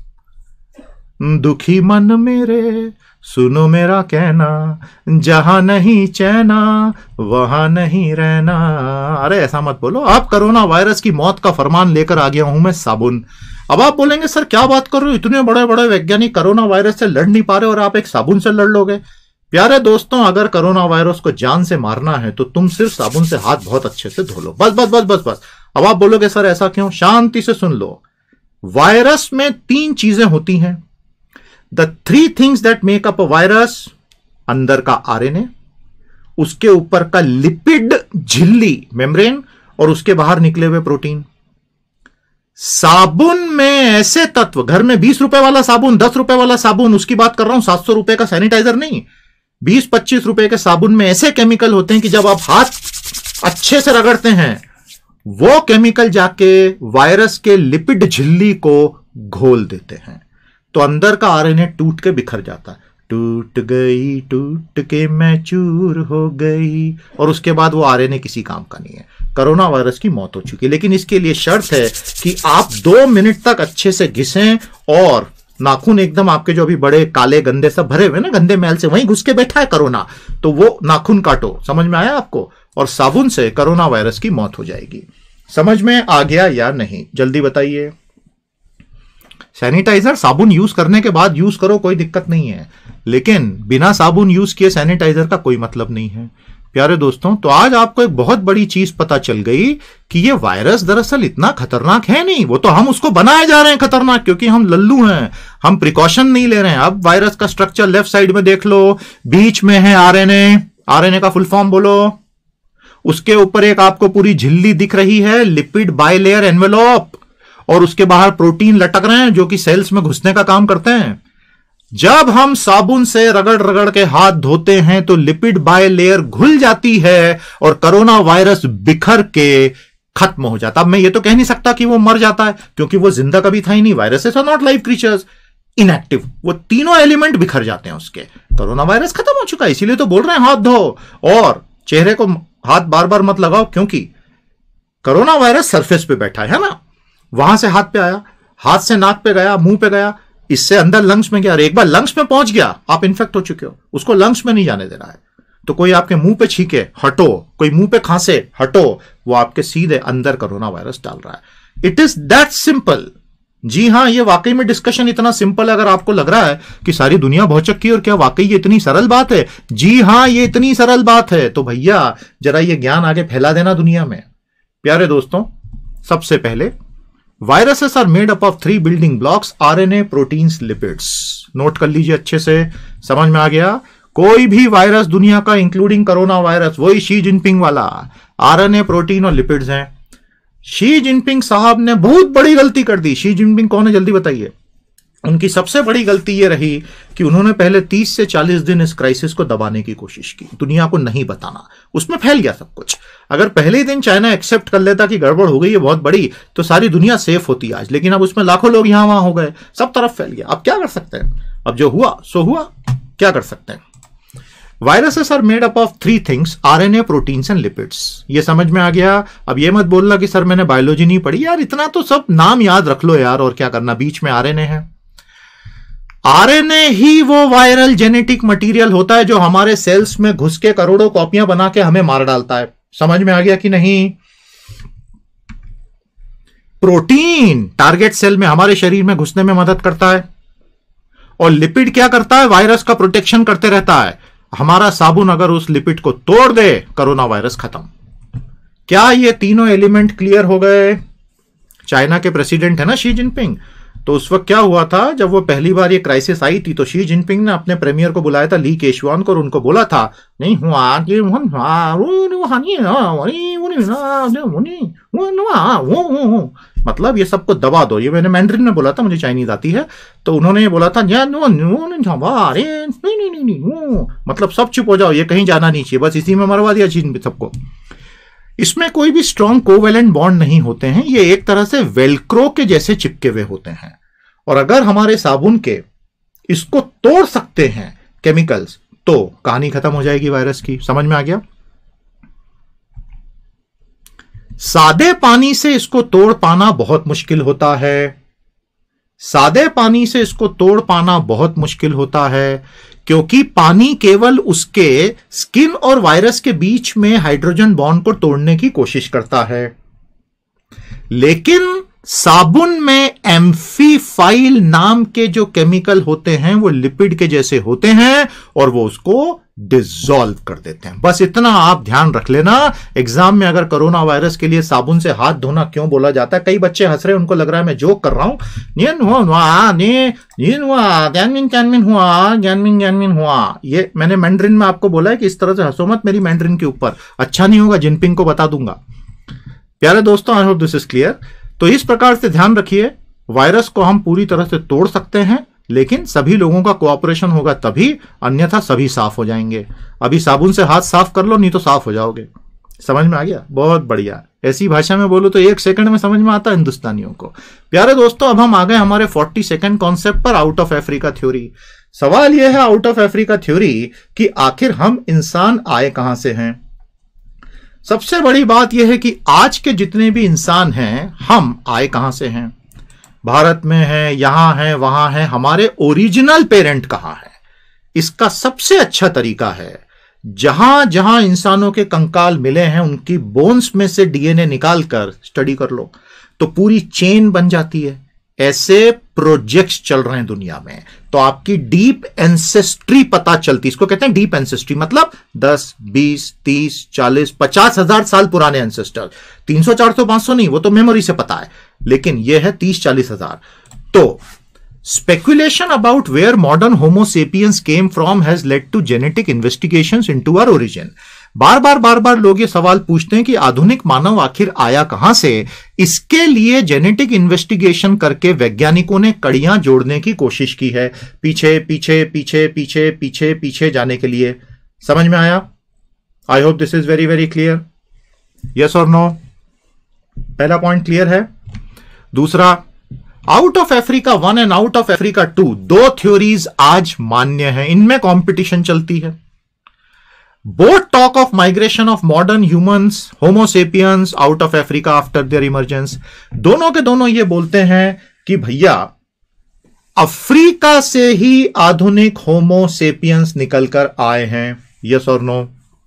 दुखी मन मेरे सुनो मेरा कहना, जहां नहीं चैना वहां नहीं रहना। अरे ऐसा मत बोलो। आप कोरोना वायरस की मौत का फरमान लेकर आ गया हूं मैं, साबुन। अब आप बोलेंगे सर क्या बात कर रहे हो, इतने बड़े बड़े वैज्ञानिक कोरोना वायरस से लड़ नहीं पा रहे और आप एक साबुन से लड़ लोगे? प्यारे दोस्तों, अगर कोरोना वायरस को जान से मारना है तो तुम सिर्फ साबुन से हाथ बहुत अच्छे से धो लो। बस बस बस बस बस। अब आप बोलोगे सर ऐसा क्यों? शांति से सुन लो। वायरस में तीन चीजें होती हैं। The three things that make up a virus: अंदर का आरएनए, उसके ऊपर का लिपिड झिल्ली मेम्ब्रेन, और उसके बाहर निकले हुए प्रोटीन। साबुन में ऐसे तत्व, घर में बीस रुपए वाला साबुन, दस रुपए वाला साबुन, उसकी बात कर रहा हूं, सात सौ रुपए का सैनिटाइजर नहीं, बीस पच्चीस रुपए के साबुन में ऐसे केमिकल होते हैं कि जब आप हाथ अच्छे से रगड़ते हैं वो केमिकल जाके वायरस के लिपिड झिल्ली को घोल देते हैं, तो अंदर का आरएनए टूट के बिखर जाता है। टूट गई टूट के मैं चूर हो गई, और उसके बाद वो आरएनए किसी काम का नहीं है। कोरोना वायरस की मौत हो चुकी है, लेकिन इसके लिए शर्त है कि आप दो मिनट तक अच्छे से घिसें और नाखून एकदम आपके जो अभी बड़े काले गंदे सब भरे हुए ना गंदे मैल से, वहीं घुस के बैठा है कोरोना, तो वो नाखून काटो। समझ में आया आपको? और साबुन से कोरोना वायरस की मौत हो जाएगी। समझ में आ गया या नहीं? जल्दी बताइए। सैनिटाइजर साबुन यूज करने के बाद यूज करो, कोई दिक्कत नहीं है, लेकिन बिना साबुन यूज किए सैनिटाइजर का कोई मतलब नहीं है। प्यारे दोस्तों, तो आज आपको एक बहुत बड़ी चीज पता चल गई कि ये वायरस दरअसल इतना खतरनाक है नहीं, वो तो हम उसको बनाए जा रहे हैं खतरनाक, क्योंकि हम लल्लू हैं, हम प्रिकॉशन नहीं ले रहे हैं। अब वायरस का स्ट्रक्चर लेफ्ट साइड में देख लो, बीच में है आरएनए, आरएनए का फुल फॉर्म बोलो, उसके ऊपर एक आपको पूरी झिल्ली दिख रही है, लिपिड बाइलेयर एनवेलोप, और उसके बाहर प्रोटीन लटक रहे हैं जो कि सेल्स में घुसने का काम करते हैं। जब हम साबुन से रगड़ रगड़ के हाथ धोते हैं तो लिपिड बाइलेयर घुल जाती है और कोरोना वायरस बिखर के खत्म हो जाता। अब मैं ये तो कह नहीं सकता कि वो मर जाता है, क्योंकि वो जिंदा कभी था ही नहीं। Viruses are not live creatures, inactive, वो तीनों एलिमेंट बिखर जाते हैं उसके। कोरोना वायरस खत्म हो चुका है, इसीलिए तो बोल रहे हैं हाथ धो और चेहरे को हाथ बार बार मत लगाओ, क्योंकि कोरोना वायरस सरफेस पे बैठा है ना, वहां से हाथ पे आया, हाथ से नाक पे गया, मुंह पे गया, इससे अंदर लंग्स में गया, और एक बार लंग्स में पहुंच गया आप इन्फेक्ट हो चुके हो, उसको लंग्स में नहीं जाने दे रहा है। तो कोई आपके मुंह पे छींके हटो, कोई मुंह पे खांसे हटो, वो आपके सीधे अंदर कोरोना वायरस डाल रहा है। It is that simple. जी हां, ये वाकई में डिस्कशन इतना सिंपल है। अगर आपको लग रहा है कि सारी दुनिया भौचक्की और क्या वाकई ये इतनी सरल बात है, जी हां ये इतनी सरल बात है, तो भैया जरा ये ज्ञान आगे फैला देना दुनिया में। प्यारे दोस्तों, सबसे पहले viruses are made up of three building blocks, RNA, proteins, lipids. Note कर लीजिए अच्छे से, समझ में आ गया? कोई भी वायरस दुनिया का, इंक्लूडिंग कोरोना वायरस, वही शी जिनपिंग वाला, आरएनए, प्रोटीन और लिपिड्स हैं। शी जिनपिंग साहब ने बहुत बड़ी गलती कर दी। शी जिनपिंग कौन है जल्दी बताइए? उनकी सबसे बड़ी गलती यह रही कि उन्होंने पहले तीस से चालीस दिन इस क्राइसिस को दबाने की कोशिश की, दुनिया को नहीं बताना, उसमें फैल गया सब कुछ। अगर पहले ही दिन चाइना एक्सेप्ट कर लेता कि गड़बड़ हो गई है बहुत बड़ी, तो सारी दुनिया सेफ होती आज, लेकिन अब उसमें लाखों लोग यहां वहां हो गए, सब तरफ फैल गया। अब क्या कर सकते हैं? अब जो हुआ सो हुआ, क्या कर सकते हैं? Viruses are made up of three things, RNA, proteins and lipids. ये समझ में आ गया? अब ये मत बोलना कि सर मैंने बायोलॉजी नहीं पढ़ी। यार इतना तो सब नाम याद रख लो यार, और क्या करना, बीच में आरएनए है। आरएनए ही वो वायरल जेनेटिक मटेरियल होता है जो हमारे सेल्स में घुस के करोड़ों कॉपियां बना के हमें मार डालता है। समझ में आ गया कि नहीं? प्रोटीन टारगेट सेल में हमारे शरीर में घुसने में मदद करता है, और लिपिड क्या करता है? वायरस का प्रोटेक्शन करते रहता है। हमारा साबुन अगर उस लिपिड को तोड़ दे, कोरोना वायरस खत्म। क्या ये तीनों एलिमेंट क्लियर हो गए? चाइना के प्रेसिडेंट है ना शी जिनपिंग, तो उस वक्त क्या हुआ था, जब वो पहली बार ये क्राइसिस आई थी, तो शी जिनपिंग ने अपने प्रीमियर को बुलाया था, ली केशवान को, और उनको बोला था नहीं हुआ, मतलब ये सबको दबा दो। ये मैंने मैंड्रिन में बोला था, मुझे चाइनीज आती है, तो उन्होंने ये बोला था मतलब सब चुप हो जाओ, ये कहीं जाना नहीं चाहिए, बस इसी में मरवा दिया चीन सबको। इसमें कोई भी स्ट्रॉन्ग कोवेलेंट बॉन्ड नहीं होते हैं, ये एक तरह से वेलक्रो के जैसे चिपके हुए होते हैं, और अगर हमारे साबुन के इसको तोड़ सकते हैं केमिकल्स, तो कहानी खत्म हो जाएगी वायरस की। समझ में आ गया? सादे पानी से इसको तोड़ पाना बहुत मुश्किल होता है, सादे पानी से इसको तोड़ पाना बहुत मुश्किल होता है, क्योंकि पानी केवल उसके स्किन और वायरस के बीच में हाइड्रोजन बॉन्ड को तोड़ने की कोशिश करता है। लेकिन साबुन में एम्फीफाइल नाम के जो केमिकल होते हैं वो लिपिड के जैसे होते हैं, और वो उसको डिसॉल्व कर देते हैं। बस इतना आप ध्यान रख लेना। एग्जाम में अगर कोरोना वायरस के लिए साबुन से हाथ धोना क्यों बोला जाता है, कई बच्चे हंस रहे हैं, उनको लग रहा है मैं जोक कर रहा हूं। ये मैंने मैंड्रिन में आपको बोला है कि इस तरह से हंसो मत मेरी मैंड्रिन के ऊपर, अच्छा नहीं होगा, जिनपिंग को बता दूंगा। प्यारे दोस्तों, I hope this is clear. तो इस प्रकार से ध्यान रखिए, वायरस को हम पूरी तरह से तोड़ सकते हैं, लेकिन सभी लोगों का कोऑपरेशन होगा तभी, अन्यथा सभी साफ हो जाएंगे। अभी साबुन से हाथ साफ कर लो, नहीं तो साफ हो जाओगे। समझ में आ गया? बहुत बढ़िया। ऐसी भाषा में बोलो तो एक सेकंड में समझ में आता है हिंदुस्तानियों को। प्यारे दोस्तों, अब हम आ गए हमारे फोर्टी सेकंड कॉन्सेप्ट पर, आउट ऑफ अफ्रीका थ्योरी। सवाल यह है आउट ऑफ अफ्रीका थ्योरी कि आखिर हम इंसान आए कहां से हैं। सबसे बड़ी बात यह है कि आज के जितने भी इंसान हैं, हम आए कहां से हैं। भारत में है, यहां है, वहां है, हमारे ओरिजिनल पेरेंट कहां है। इसका सबसे अच्छा तरीका है, जहां जहां इंसानों के कंकाल मिले हैं उनकी बोन्स में से डीएनए निकालकर स्टडी कर लो तो पूरी चेन बन जाती है। ऐसे प्रोजेक्ट्स चल रहे हैं दुनिया में, तो आपकी डीप एंसेस्ट्री पता चलती। इसको कहते हैं डीप एंसेस्ट्री, मतलब दस, बीस, तीस, चालीस, पचास हजार साल पुराने एंसेस्टर। तीन सौ, चार सौ, पांच सौ नहीं, वो तो मेमोरी से पता है, लेकिन यह है तीस चालीस हजार। तो speculation about where modern Homo sapiens came from has led to genetic investigations into our origin. बार बार बार बार लोग ये सवाल पूछते हैं कि आधुनिक मानव आखिर आया कहां से। इसके लिए जेनेटिक इन्वेस्टिगेशन करके वैज्ञानिकों ने कड़ियां जोड़ने की कोशिश की है, पीछे पीछे पीछे पीछे पीछे पीछे जाने के लिए। समझ में आया? I hope this is very very clear. Yes और नो? पहला पॉइंट क्लियर है। दूसरा, out of Africa one and out of Africa two, दो थ्योरीज आज मान्य हैं, इनमें कंपटीशन चलती है। Both talk of migration of modern humans homo sapiens out of Africa after their emergence. दोनों के दोनों ये बोलते हैं कि भैया अफ्रीका से ही आधुनिक होमो सेपियंस निकलकर आए हैं। यस और नो?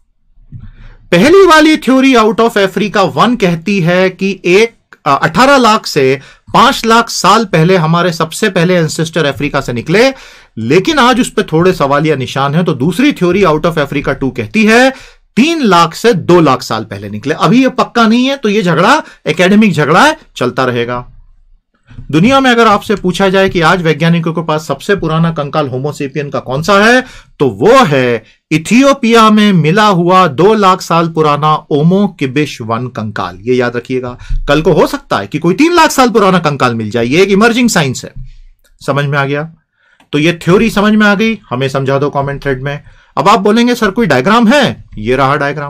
पहली वाली theory out of Africa one कहती है कि एक अठारह लाख से पांच लाख साल पहले हमारे सबसे पहले एंसेस्टर अफ्रीका से निकले, लेकिन आज उस पर थोड़े सवालिया निशान हैं। तो दूसरी theory out of Africa two कहती है तीन लाख से दो लाख साल पहले निकले। अभी यह पक्का नहीं है, तो यह झगड़ा एकेडमिक झगड़ा है, चलता रहेगा। दुनिया में अगर आपसे पूछा जाए कि आज वैज्ञानिकों के पास सबसे पुराना कंकाल होमोसेपियन का कौन सा है, तो वो है इथियोपिया में मिला हुआ दो लाख साल पुराना ओमो किबिश वन कंकाल। ये याद रखिएगा। कल को हो सकता है कि कोई तीन लाख साल पुराना कंकाल मिल जाए। ये एक इमर्जिंग साइंस है। समझ में आ गया? तो ये थ्योरी समझ में आ गई, हमें समझा दो कमेंट थ्रेड में। अब आप बोलेंगे सर कोई डायग्राम है? ये रहा डायग्राम।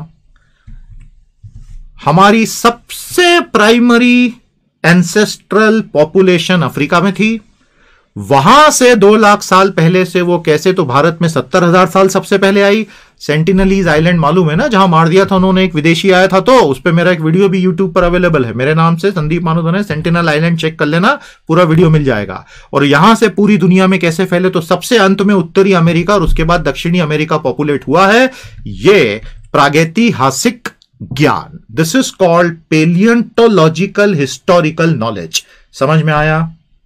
हमारी सबसे प्राइमरी एंसेस्ट्रल पॉपुलेशन अफ्रीका में थी। वहां से दो लाख साल पहले से वो कैसे, तो भारत में सत्तर हजार साल सबसे पहले आई। सेंटिनलीज आइलैंड मालूम है ना, जहां मार दिया था उन्होंने, एक विदेशी आया था। तो उस पर मेरा एक वीडियो भी यूट्यूब पर अवेलेबल है, मेरे नाम से संदीप मानोदन है, सेंटिनल आइलैंड चेक कर लेना, पूरा वीडियो मिल जाएगा। और यहां से पूरी दुनिया में कैसे फैले, तो सबसे अंत में उत्तरी अमेरिका और उसके बाद दक्षिणी अमेरिका पॉपुलेट हुआ है। ये प्रागैतिहासिक ज्ञान, this is called paleontological historical knowledge. समझ में आया?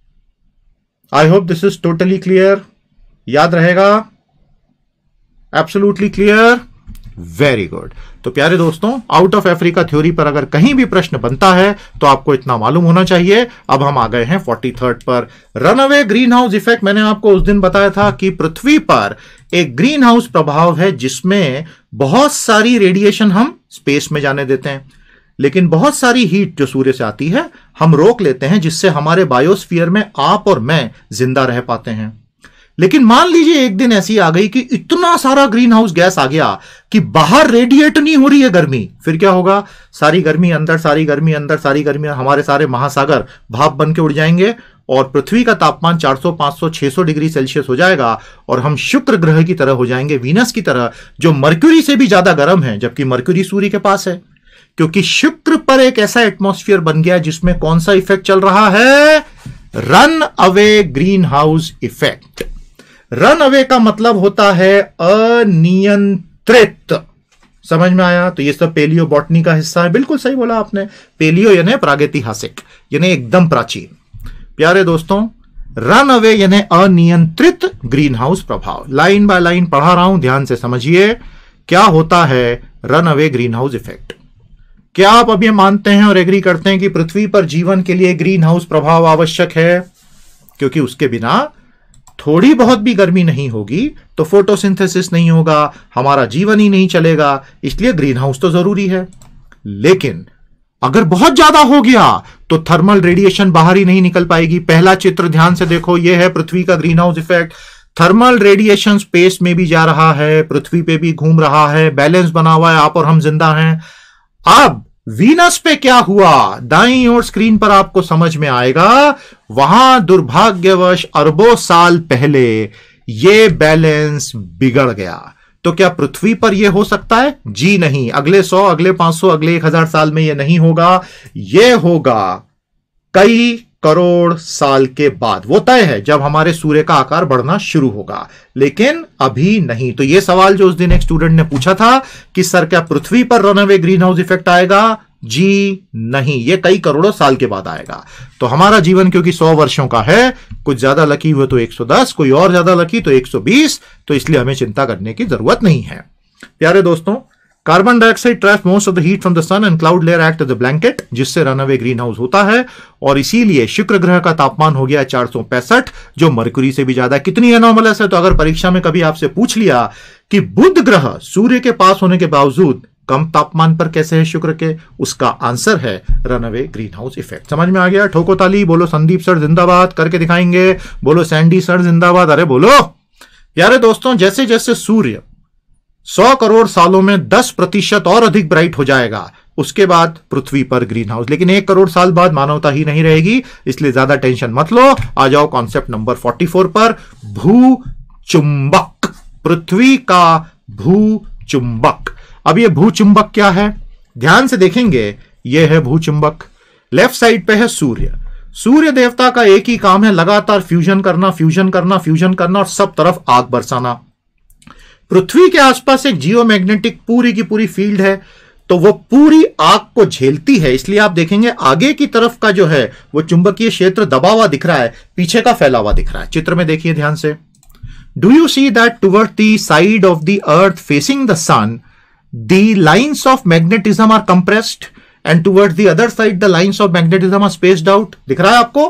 I hope this is totally clear. याद रहेगा? Absolutely clear, very good. तो प्यारे दोस्तों, आउट ऑफ अफ्रीका थ्योरी पर अगर कहीं भी प्रश्न बनता है तो आपको इतना मालूम होना चाहिए। अब हम आ गए हैं फोर्टी थर्ड पर, रनअवे ग्रीन हाउस इफेक्ट। मैंने आपको उस दिन बताया था कि पृथ्वी पर एक ग्रीन हाउस प्रभाव है जिसमें बहुत सारी रेडिएशन हम स्पेस में जाने देते हैं, लेकिन बहुत सारी हीट जो सूर्य से आती है हम रोक लेते हैं, जिससे हमारे बायोस्फीयर में आप और मैं जिंदा रह पाते हैं। लेकिन मान लीजिए एक दिन ऐसी आ गई कि इतना सारा ग्रीन हाउस गैस आ गया कि बाहर रेडिएट नहीं हो रही है गर्मी। फिर क्या होगा? सारी गर्मी अंदर, सारी गर्मी अंदर, सारी गर्मी, हमारे सारे महासागर भाप बन के उड़ जाएंगे और पृथ्वी का तापमान चार सौ, पांच सौ, छह सौ डिग्री सेल्सियस हो जाएगा और हम शुक्र ग्रह की तरह हो जाएंगे, वीनस की तरह, जो मरक्यूरी से भी ज्यादा गर्म है, जबकि मरक्यूरी सूर्य के पास है। क्योंकि शुक्र पर एक ऐसा एटमॉस्फेयर बन गया जिसमें कौन सा इफेक्ट चल रहा है? Runaway greenhouse effect. Runaway का मतलब होता है अनियंत्रित। समझ में आया? तो ये सब पेलियो बॉटनी का हिस्सा है। बिल्कुल सही बोला आपने। पेलियो यानी प्रागैतिहासिक, यानी एकदम प्राचीन। प्यारे दोस्तों, रन अवे यानी अनियंत्रित ग्रीन हाउस प्रभाव। लाइन बाय लाइन पढ़ा रहा हूं, ध्यान से समझिए क्या होता है runaway greenhouse effect. क्या आप अब ये मानते हैं और एग्री करते हैं कि पृथ्वी पर जीवन के लिए ग्रीन हाउस प्रभाव आवश्यक है? क्योंकि उसके बिना थोड़ी बहुत भी गर्मी नहीं होगी तो फोटोसिंथेसिस नहीं होगा, हमारा जीवन ही नहीं चलेगा, इसलिए ग्रीन हाउस तो जरूरी है। लेकिन अगर बहुत ज्यादा हो गया तो थर्मल रेडिएशन बाहर ही नहीं निकल पाएगी। पहला चित्र ध्यान से देखो, यह है पृथ्वी का greenhouse effect. Thermal radiation space में भी जा रहा है, पृथ्वी पे भी घूम रहा है, बैलेंस बना हुआ है, आप और हम जिंदा हैं। अब वीनस पे क्या हुआ, दाईं ओर स्क्रीन पर आपको समझ में आएगा। वहां दुर्भाग्यवश अरबों साल पहले यह बैलेंस बिगड़ गया। तो क्या पृथ्वी पर यह हो सकता है? जी नहीं। अगले सौ, अगले पांच सौ, अगले एक हजार साल में यह नहीं होगा। यह होगा कई करोड़ साल के बाद। वो तय है जब हमारे सूर्य का आकार बढ़ना शुरू होगा, लेकिन अभी नहीं। तो यह सवाल जो उस दिन एक स्टूडेंट ने पूछा था कि सर क्या पृथ्वी पर रनअवे ग्रीन हाउस इफेक्ट आएगा? जी नहीं, यह कई करोड़ों साल के बाद आएगा। तो हमारा जीवन क्योंकि सौ वर्षों का है, कुछ ज्यादा लकी हुए तो एक सौ दस, कोई और ज्यादा लकी तो एक सौ बीस, तो इसलिए हमें चिंता करने की जरूरत नहीं है। प्यारे दोस्तों, carbon dioxide traps most of the heat from the sun and cloud layer act as a blanket, जिससे रनअवे ग्रीन हाउस होता है। और इसीलिए शुक्र ग्रह का तापमान हो गया चार सौ पैंसठ, जो मरकुरी से भी ज्यादा। कितनी एनोमलस है? तो अगर परीक्षा में कभी आपसे पूछ लिया कि बुध ग्रह सूर्य के पास होने के बावजूद कम तापमान पर कैसे है शुक्र के, उसका आंसर है रनअवे ग्रीन हाउस इफेक्ट। समझ में आ गया? ठोको ताली, बोलो संदीप सर जिंदाबाद, करके दिखाएंगे, बोलो सैंडी सर जिंदाबाद, अरे बोलो। प्यारे दोस्तों, जैसे जैसे सूर्य सौ करोड़ सालों में दस प्रतिशत और अधिक ब्राइट हो जाएगा, उसके बाद पृथ्वी पर ग्रीन हाउस। लेकिन एक करोड़ साल बाद मानवता ही नहीं रहेगी, इसलिए ज्यादा टेंशन मत लो। आ जाओ कॉन्सेप्ट नंबर चौवालीस पर, भू चुंबक। पृथ्वी का भू चुंबक। अब ये भू चुंबक क्या है? ध्यान से देखेंगे, यह है भू चुंबक। लेफ्ट साइड पे है सूर्य। सूर्य देवता का एक ही काम है, लगातार फ्यूजन करना, फ्यूजन करना, फ्यूजन करना और सब तरफ आग बरसाना। पृथ्वी के आसपास एक जियोमैग्नेटिक पूरी की पूरी फील्ड है, तो वो पूरी आग को झेलती है। इसलिए आप देखेंगे आगे की तरफ का जो है वो चुंबकीय क्षेत्र दबा हुआ दिख रहा है, पीछे का फैला हुआ दिख रहा है। चित्र में देखिए ध्यान से। Do you see that toward the side of the earth facing the sun the lines of magnetism are compressed and towards the other side the lines of magnetism are spaced out? दिख रहा है आपको?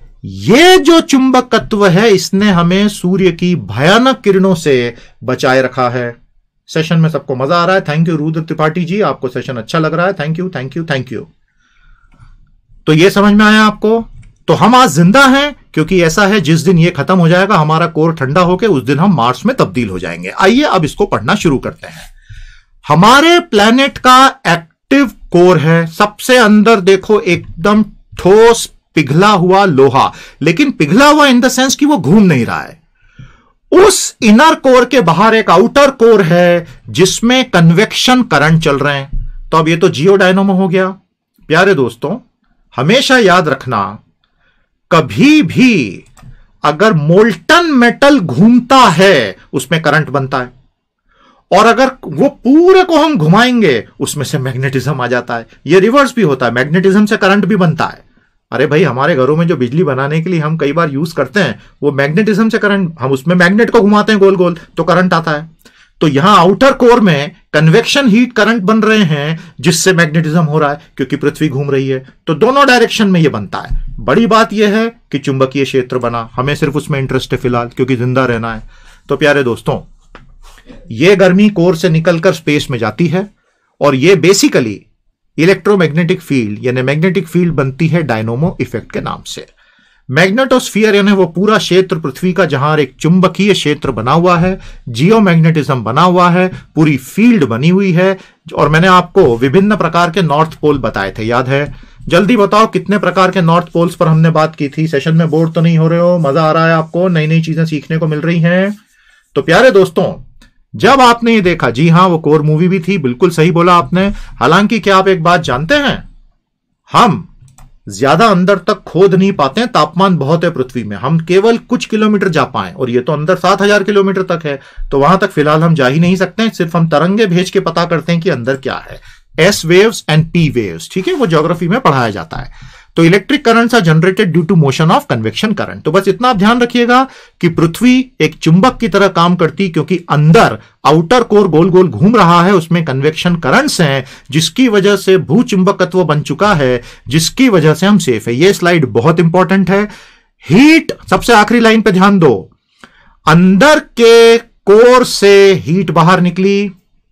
ये जो चुंबकत्व है, इसने हमें सूर्य की भयानक किरणों से बचाए रखा है। सेशन में सबको मजा आ रहा है? थैंक यू रुद्र त्रिपाठी जी, आपको सेशन अच्छा लग रहा है, thank you thank you thank you. तो ये समझ में आया आपको? तो हम आज जिंदा हैं क्योंकि ऐसा है, जिस दिन ये खत्म हो जाएगा, हमारा कोर ठंडा होकर, उस दिन हम मार्स में तब्दील हो जाएंगे। आइए अब इसको पढ़ना शुरू करते हैं। हमारे प्लेनेट का एक्टिव कोर है, सबसे अंदर देखो एकदम ठोस पिघला हुआ लोहा, लेकिन पिघला हुआ इन द सेंस कि वो घूम नहीं रहा है। उस इनर कोर के बाहर एक आउटर कोर है जिसमें कन्वेक्शन करंट चल रहे हैं। तो अब ये तो जियोडायनामो हो गया। प्यारे दोस्तों, हमेशा याद रखना, कभी भी अगर मोल्टन मेटल घूमता है उसमें करंट बनता है, और अगर वो पूरे को हम घुमाएंगे उसमें से मैग्नेटिज्म आ जाता है। ये रिवर्स भी होता है, मैग्नेटिज्म से करंट भी बनता है। अरे भाई, हमारे घरों में जो बिजली बनाने के लिए हम कई बार यूज करते हैं, वो मैग्नेटिज्म से करंट, हम उसमें मैग्नेट को घुमाते हैं गोल गोल तो करंट आता है। तो यहां आउटर कोर में कन्वेक्शन हीट करंट बन रहे हैं, जिससे मैग्नेटिज्म हो रहा है क्योंकि पृथ्वी घूम रही है। तो दोनों डायरेक्शन में ये बनता है। बड़ी बात यह है कि चुंबकीय क्षेत्र बना, हमें सिर्फ उसमें इंटरेस्ट है फिलहाल, क्योंकि जिंदा रहना है। तो प्यारे दोस्तों, यह गर्मी कोर से निकलकर स्पेस में जाती है, और यह बेसिकली इलेक्ट्रोमैग्नेटिक फील्ड यानी मैग्नेटिक फील्ड बनती है डायनोमो इफेक्ट के नाम से। मैग्नेटोस्फीयर यानी वो पूरा क्षेत्र पृथ्वी का जहां एक चुंबकीय क्षेत्र बना हुआ है, जियोमैग्नेटिज्म बना हुआ है, पूरी फील्ड बनी हुई है। और मैंने आपको विभिन्न प्रकार के नॉर्थ पोल बताए थे, याद है? जल्दी बताओ कितने प्रकार के नॉर्थ पोल्स पर हमने बात की थी। सेशन में बोर्ड तो नहीं हो रहे हो? मजा आ रहा है आपको? नई नई चीजें सीखने को मिल रही हैं? तो प्यारे दोस्तों, जब आपने ये देखा, जी हां, वो कोर मूवी भी थी, बिल्कुल सही बोला आपने। हालांकि क्या आप एक बात जानते हैं, हम ज्यादा अंदर तक खोद नहीं पाते हैं, तापमान बहुत है पृथ्वी में, हम केवल कुछ किलोमीटर जा पाए, और ये तो अंदर सात हजार किलोमीटर तक है। तो वहां तक फिलहाल हम जा ही नहीं सकते हैं, सिर्फ हम तरंगे भेज के पता करते हैं कि अंदर क्या है। S waves and P waves, ठीक है, वो ज्योग्राफी में पढ़ाया जाता है। तो electric currents are generated due to motion of convection current. तो बस इतना आप ध्यान रखिएगा कि पृथ्वी एक चुंबक की तरह काम करती, क्योंकि अंदर आउटर कोर गोल गोल घूम रहा है, उसमें कन्वेक्शन करंट्स हैं, जिसकी वजह से भूचुंबकत्व बन चुका है, जिसकी वजह से हम सेफ है। यह स्लाइड बहुत इंपॉर्टेंट है। हीट, सबसे आखिरी लाइन पे ध्यान दो, अंदर के कोर से हीट बाहर निकली,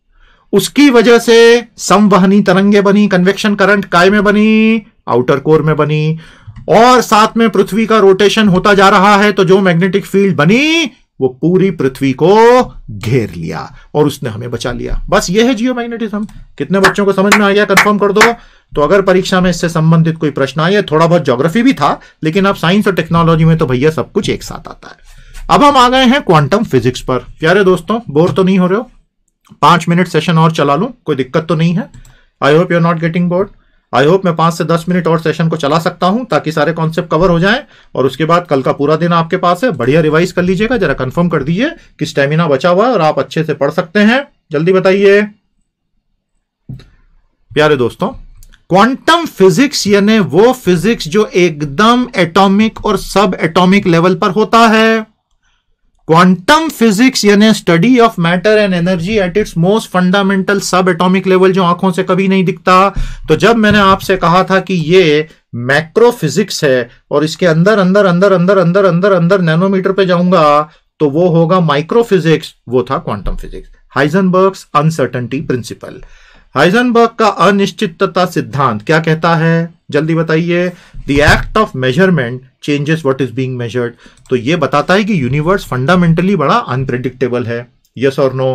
उसकी वजह से संवहनी तरंगे बनी, कन्वेक्शन करंट काय में बनी, आउटर कोर में बनी, और साथ में पृथ्वी का रोटेशन होता जा रहा है, तो जो मैग्नेटिक फील्ड बनी वो पूरी पृथ्वी को घेर लिया और उसने हमें बचा लिया। बस ये है जियोमैग्नेटिज्म। कितने बच्चों को समझ में आ गया? कंफर्म कर दो। तो अगर परीक्षा में इससे संबंधित कोई प्रश्न आए, थोड़ा बहुत ज्योग्राफी भी था, लेकिन अब साइंस और टेक्नोलॉजी में तो भैया सब कुछ एक साथ आता है। अब हम आ गए हैं क्वांटम फिजिक्स पर। प्यारे दोस्तों, बोर तो नहीं हो रहे हो? पांच मिनट सेशन और चला लूं, कोई दिक्कत तो नहीं है? I hope you are not getting bored. I hope मैं पांच से दस मिनट और सेशन को चला सकता हूं ताकि सारे कॉन्सेप्ट कवर हो जाएं, और उसके बाद कल का पूरा दिन आपके पास है। बढ़िया रिवाइज कर लीजिएगा, जरा कंफर्म कर दीजिए कि स्टेमिना बचा हुआ है और आप अच्छे से पढ़ सकते हैं। जल्दी बताइए प्यारे दोस्तों। क्वांटम फिजिक्स यानी वो फिजिक्स जो एकदम एटॉमिक और सब एटॉमिक लेवल पर होता है। क्वांटम फिजिक्स यानी study of matter and energy at its most fundamental subatomic level, जो आंखों से कभी नहीं दिखता। तो जब मैंने आपसे कहा था कि ये मैक्रो फिजिक्स है और इसके अंदर अंदर अंदर अंदर अंदर अंदर अंदर नैनोमीटर पे जाऊंगा तो वो होगा माइक्रो फिजिक्स, वो था quantum physics. Heisenberg's uncertainty principle, Heisenberg का अनिश्चितता सिद्धांत क्या कहता है? जल्दी बताइए। The act of measurement changes what is being measured. तो ये बताता है कि यूनिवर्स फंडामेंटली बड़ा अनप्रेडिक्टेबल है। यस और नो?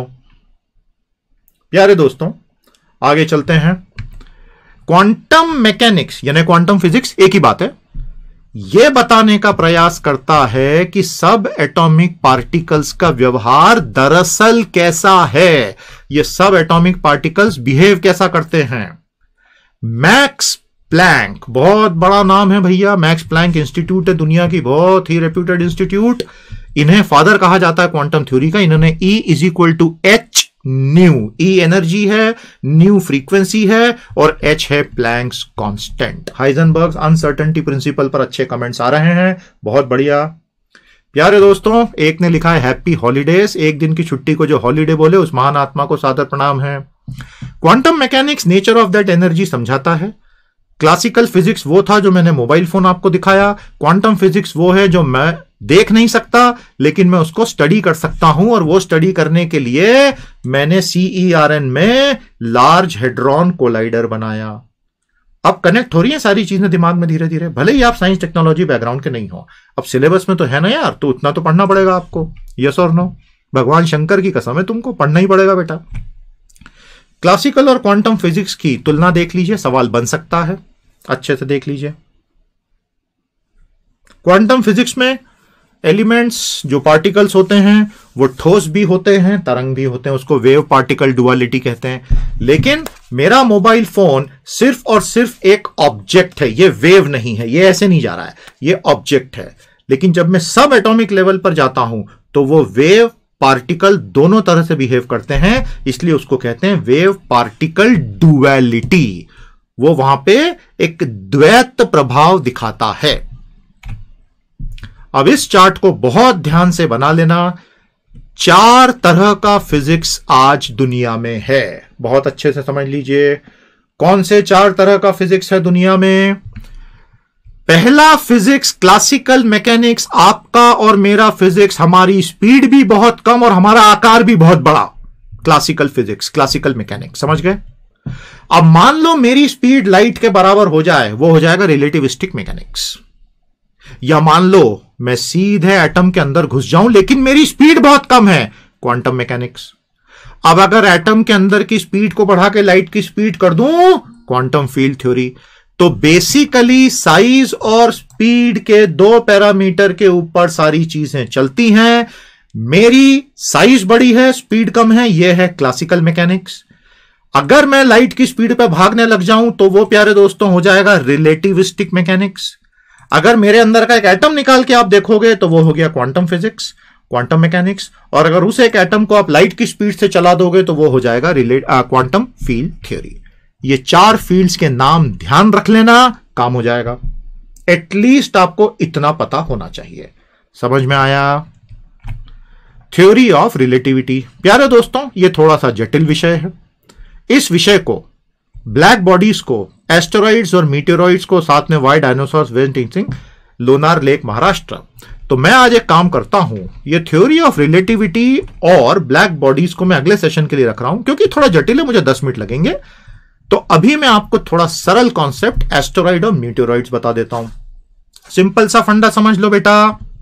प्यारे दोस्तों आगे चलते हैं। क्वांटम मैकेनिक्स यानी क्वांटम फिजिक्स एक ही बात है। यह बताने का प्रयास करता है कि सब एटॉमिक पार्टिकल्स का व्यवहार दरअसल कैसा है, ये सब एटॉमिक पार्टिकल्स बिहेव कैसा करते हैं। मैक्स प्लैंक, बहुत बड़ा नाम है भैया, मैक्स प्लैंक इंस्टीट्यूट है दुनिया की बहुत ही रेप्यूटेड इंस्टीट्यूट। इन्हें फादर कहा जाता है क्वांटम थ्योरी का। इन्होंने E is equal to H nu, E energy है, न्यू फ्रीक्वेंसी है और H है Planck's constant. Heisenberg's uncertainty principle पर अच्छे कमेंट्स आ रहे हैं, बहुत बढ़िया। प्यारे दोस्तों, एक ने लिखा है हैप्पी हॉलीडेज, एक दिन की छुट्टी को जो हॉलीडे बोले उस महान आत्मा को सादर प्रणाम है। Quantum mechanics nature of that energy समझाता है। क्लासिकल फिजिक्स वो था जो मैंने मोबाइल फोन आपको दिखाया। क्वांटम फिजिक्स वो है जो मैं देख नहीं सकता लेकिन मैं उसको स्टडी कर सकता हूं, और वो स्टडी करने के लिए मैंने सीईआरएन में लार्ज हेड्रॉन कोलाइडर बनाया। अब कनेक्ट हो रही है सारी चीजें दिमाग में धीरे धीरे, भले ही आप साइंस टेक्नोलॉजी बैकग्राउंड के नहीं हो। अब सिलेबस में तो है ना यार, तो उतना तो पढ़ना पड़ेगा आपको। यस और नो? भगवान शंकर की कसम है, तुमको पढ़ना ही पड़ेगा बेटा। क्लासिकल और क्वांटम फिजिक्स की तुलना देख लीजिए, सवाल बन सकता है, अच्छे से देख लीजिए। क्वांटम फिजिक्स में एलिमेंट्स जो पार्टिकल्स होते हैं वो ठोस भी होते हैं, तरंग भी होते हैं, उसको वेव पार्टिकल डुअलिटी कहते हैं। लेकिन मेरा मोबाइल फोन सिर्फ और सिर्फ एक ऑब्जेक्ट है, ये वेव नहीं है, ये ऐसे नहीं जा रहा है, ये ऑब्जेक्ट है। लेकिन जब मैं सब एटॉमिक लेवल पर जाता हूं तो वो वेव पार्टिकल दोनों तरह से बिहेव करते हैं, इसलिए उसको कहते हैं वेव पार्टिकल डुअलिटी। वो वहां पे एक द्वैत प्रभाव दिखाता है। अब इस चार्ट को बहुत ध्यान से बना लेना। चार तरह का फिजिक्स आज दुनिया में है, बहुत अच्छे से समझ लीजिए। कौन से चार तरह का फिजिक्स है दुनिया में? पहला फिजिक्स क्लासिकल मैकेनिक्स, आपका और मेरा फिजिक्स, हमारी स्पीड भी बहुत कम और हमारा आकार भी बहुत बड़ा। क्लासिकल फिजिक्स, क्लासिकल मैकेनिक्स, समझ गए? अब मान लो मेरी स्पीड लाइट के बराबर हो जाए, वो हो जाएगा रिलेटिविस्टिक मैकेनिक्स। या मान लो मैं सीधे एटम के अंदर घुस जाऊं लेकिन मेरी स्पीड बहुत कम है, क्वांटम मैकेनिक्स। अब अगर एटम के अंदर की स्पीड को बढ़ा के लाइट की स्पीड कर दूं, क्वांटम फील्ड थ्योरी। तो बेसिकली साइज और स्पीड के दो पैरामीटर के ऊपर सारी चीजें चलती हैं। मेरी साइज बड़ी है, स्पीड कम है, यह है क्लासिकल मैकेनिक्स। अगर मैं लाइट की स्पीड पर भागने लग जाऊं तो वो प्यारे दोस्तों हो जाएगा रिलेटिविस्टिक मैकेनिक्स। अगर मेरे अंदर का एक एटम निकाल के आप देखोगे तो वो हो गया क्वांटम फिजिक्स, क्वांटम मैकेनिक्स। और अगर उस एक एटम को आप लाइट की स्पीड से चला दोगे तो वो हो जाएगा रिलेट क्वांटम फील्ड थ्योरी। ये चार फील्ड्स के नाम ध्यान रख लेना, काम हो जाएगा। एटलीस्ट आपको इतना पता होना चाहिए। समझ में आया? Theory of relativity. प्यारे दोस्तों, ये थोड़ा सा जटिल विषय है। इस विषय को, ब्लैक बॉडीज को, एस्टेरॉइड्स और मीटेरॉइड्स को, साथ में white dinosaurs venting Lonar lake Maharashtra, तो मैं आज एक काम करता हूं, ये थ्योरी ऑफ रिलेटिविटी और ब्लैक बॉडीज को मैं अगले सेशन के लिए रख रहा हूं, क्योंकि थोड़ा जटिल है, मुझे दस मिनट लगेंगे। तो अभी मैं आपको थोड़ा सरल कॉन्सेप्ट एस्टेरॉइड और मीटियोरॉइड्स बता देता हूं। सिंपल सा फंडा समझ लो बेटा।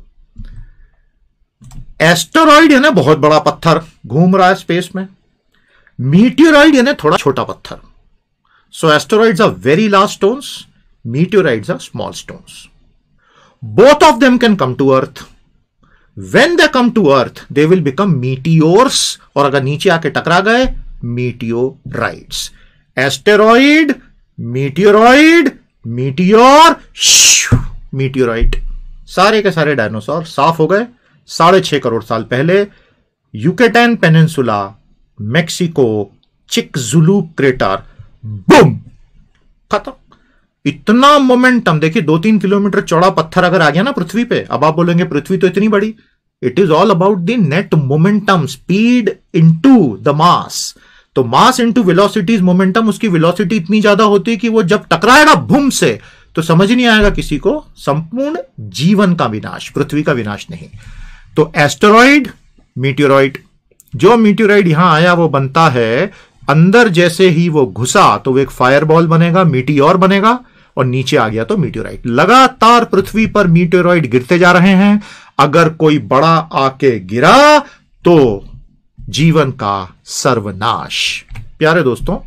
एस्टेरॉइड यानी बहुत बड़ा पत्थर घूम रहा है स्पेस में, मीटियोरॉइड यानी थोड़ा छोटा पत्थर। So asteroids are very large stones, meteoroids are small stones. Both of them can come to earth. When they come to earth, they will become meteors, और अगर नीचे आके टकरा गए, meteorites. Asteroid, meteoroid, meteor, meteorite. सारे के सारे dinosaur साफ हो गए साढ़े छह करोड़ साल पहले। Yucatan Peninsula, Mexico, Chicxulub crater, boom, खत्म। इतना मोमेंटम देखिए, दो तीन किलोमीटर चौड़ा पत्थर अगर आ गया ना पृथ्वी पे, अब आप बोलेंगे पृथ्वी तो इतनी बड़ी। It is all about the net momentum, speed into the mass. तो मास इनटू वेलोसिटी मोमेंटम, उसकी वेलोसिटी इतनी ज्यादा होती है कि वो जब टकराएगा भूम से तो समझ नहीं आएगा किसी को, संपूर्ण जीवन का विनाश, पृथ्वी का विनाश नहीं। तो एस्टेरॉइड, मीटियोरॉइड। जो मीटियोरॉइड यहां आया वो बनता है, अंदर जैसे ही वो घुसा तो वो एक फायरबॉल बनेगा, मीटियोर बनेगा, और नीचे आ गया तो मीटियोराइट। लगातार पृथ्वी पर मीटियोराइट गिरते जा रहे हैं। अगर कोई बड़ा आके गिरा तो जीवन का सर्वनाश। प्यारे दोस्तों,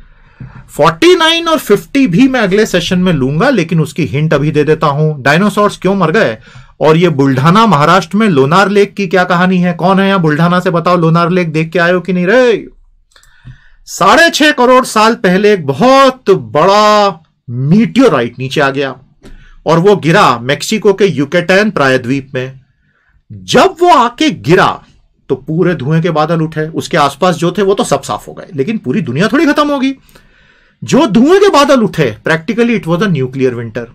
उनचास और पचास भी मैं अगले सेशन में लूंगा, लेकिन उसकी हिंट अभी दे देता हूं। डायनासोर्स क्यों मर गए, और ये बुल्ढाना महाराष्ट्र में लोनार लेक की क्या कहानी है। कौन है यहां बुल्ढाना से, बताओ लोनार लेक देख के आए हो कि नहीं रे। साढ़े छह करोड़ साल पहले एक बहुत बड़ा मीटियोराइट नीचे आ गया और वो गिरा मेक्सिको के यूकेटन प्रायद्वीप में। जब वो आके गिरा तो पूरे धुएं के बादल उठे, उसके आसपास जो थे वो तो सब साफ हो गए, लेकिन पूरी दुनिया थोड़ी खत्म होगी। जो धुएं के बादल उठे, practically it was a nuclear winter.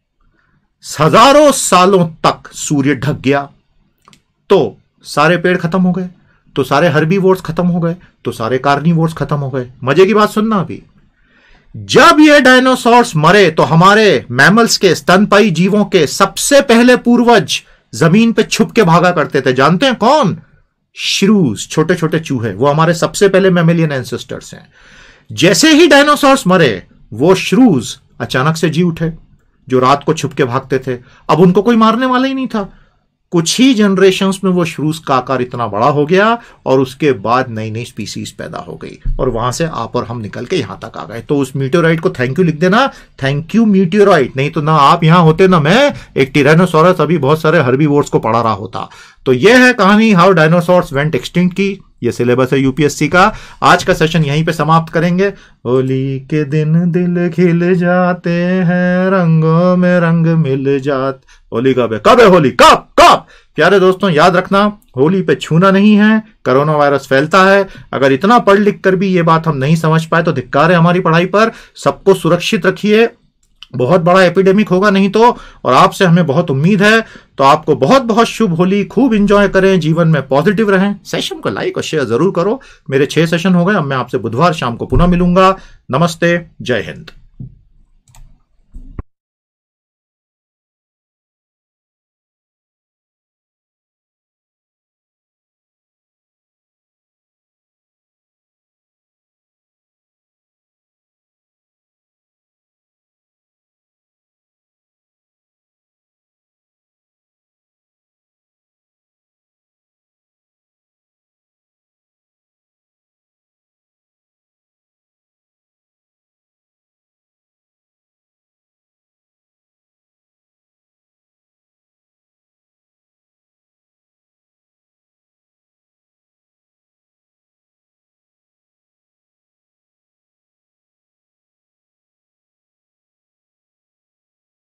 हजारों सालों तक सूर्य ढक गया तो सारे पेड़ खत्म हो गए, तो सारे हर्बीवोर्स खत्म हो गए, तो सारे कार्निवोर्स खत्म हो गए। मजे की बात सुनना, अभी जब ये डायनासोर्स मरे तो हमारे मैमल्स के, स्तनपाई जीवों के सबसे पहले पूर्वज जमीन पे छुप के भागा करते थे। जानते हैं कौन? श्रूज, छोटे छोटे चूहे। वो हमारे सबसे पहले मैमेलियन एंसेस्टर्स हैं। जैसे ही डायनासोर्स मरे, वो श्रूज अचानक से जी उठे जो रात को छुप के भागते थे। अब उनको कोई मारने वाला ही नहीं था। कुछ ही जनरेशंस में वो श्रूज का आकार इतना बड़ा हो गया और उसके बाद नई नई स्पीसीज पैदा हो गई, और वहां से आप और हम निकल के यहां तक आ गए। तो उस मीटियोराइट को थैंक यू लिख देना, थैंक यू मीटियोराइट। नहीं तो ना आप यहां होते ना मैं, एक टिरानोसॉरस अभी बहुत सारे हर्बीवोर्स को पढ़ा रहा होता। तो यह है कहानी हाउ डायनासोर्स वेंट एक्सटिंक्ट की। ये सिलेबस है यूपीएससी का। आज का सेशन यहीं पे समाप्त करेंगे। होली के दिन दिल खिल जाते हैं, रंगों में रंग मिल जाते। होली कब है, कब है होली, कब कब? प्यारे दोस्तों, याद रखना, होली पे छूना नहीं है, कोरोना वायरस फैलता है। अगर इतना पढ़ लिख कर भी ये बात हम नहीं समझ पाए तो धिक्कार है हमारी पढ़ाई पर। सबको सुरक्षित रखिए, बहुत बड़ा एपिडेमिक होगा नहीं तो, और आपसे हमें बहुत उम्मीद है। तो आपको बहुत बहुत शुभ होली, खूब एंजॉय करें, जीवन में पॉजिटिव रहें। सेशन को लाइक और शेयर जरूर करो। मेरे छह सेशन हो गए, अब मैं आपसे बुधवार शाम को पुनः मिलूंगा। नमस्ते, जय हिंद।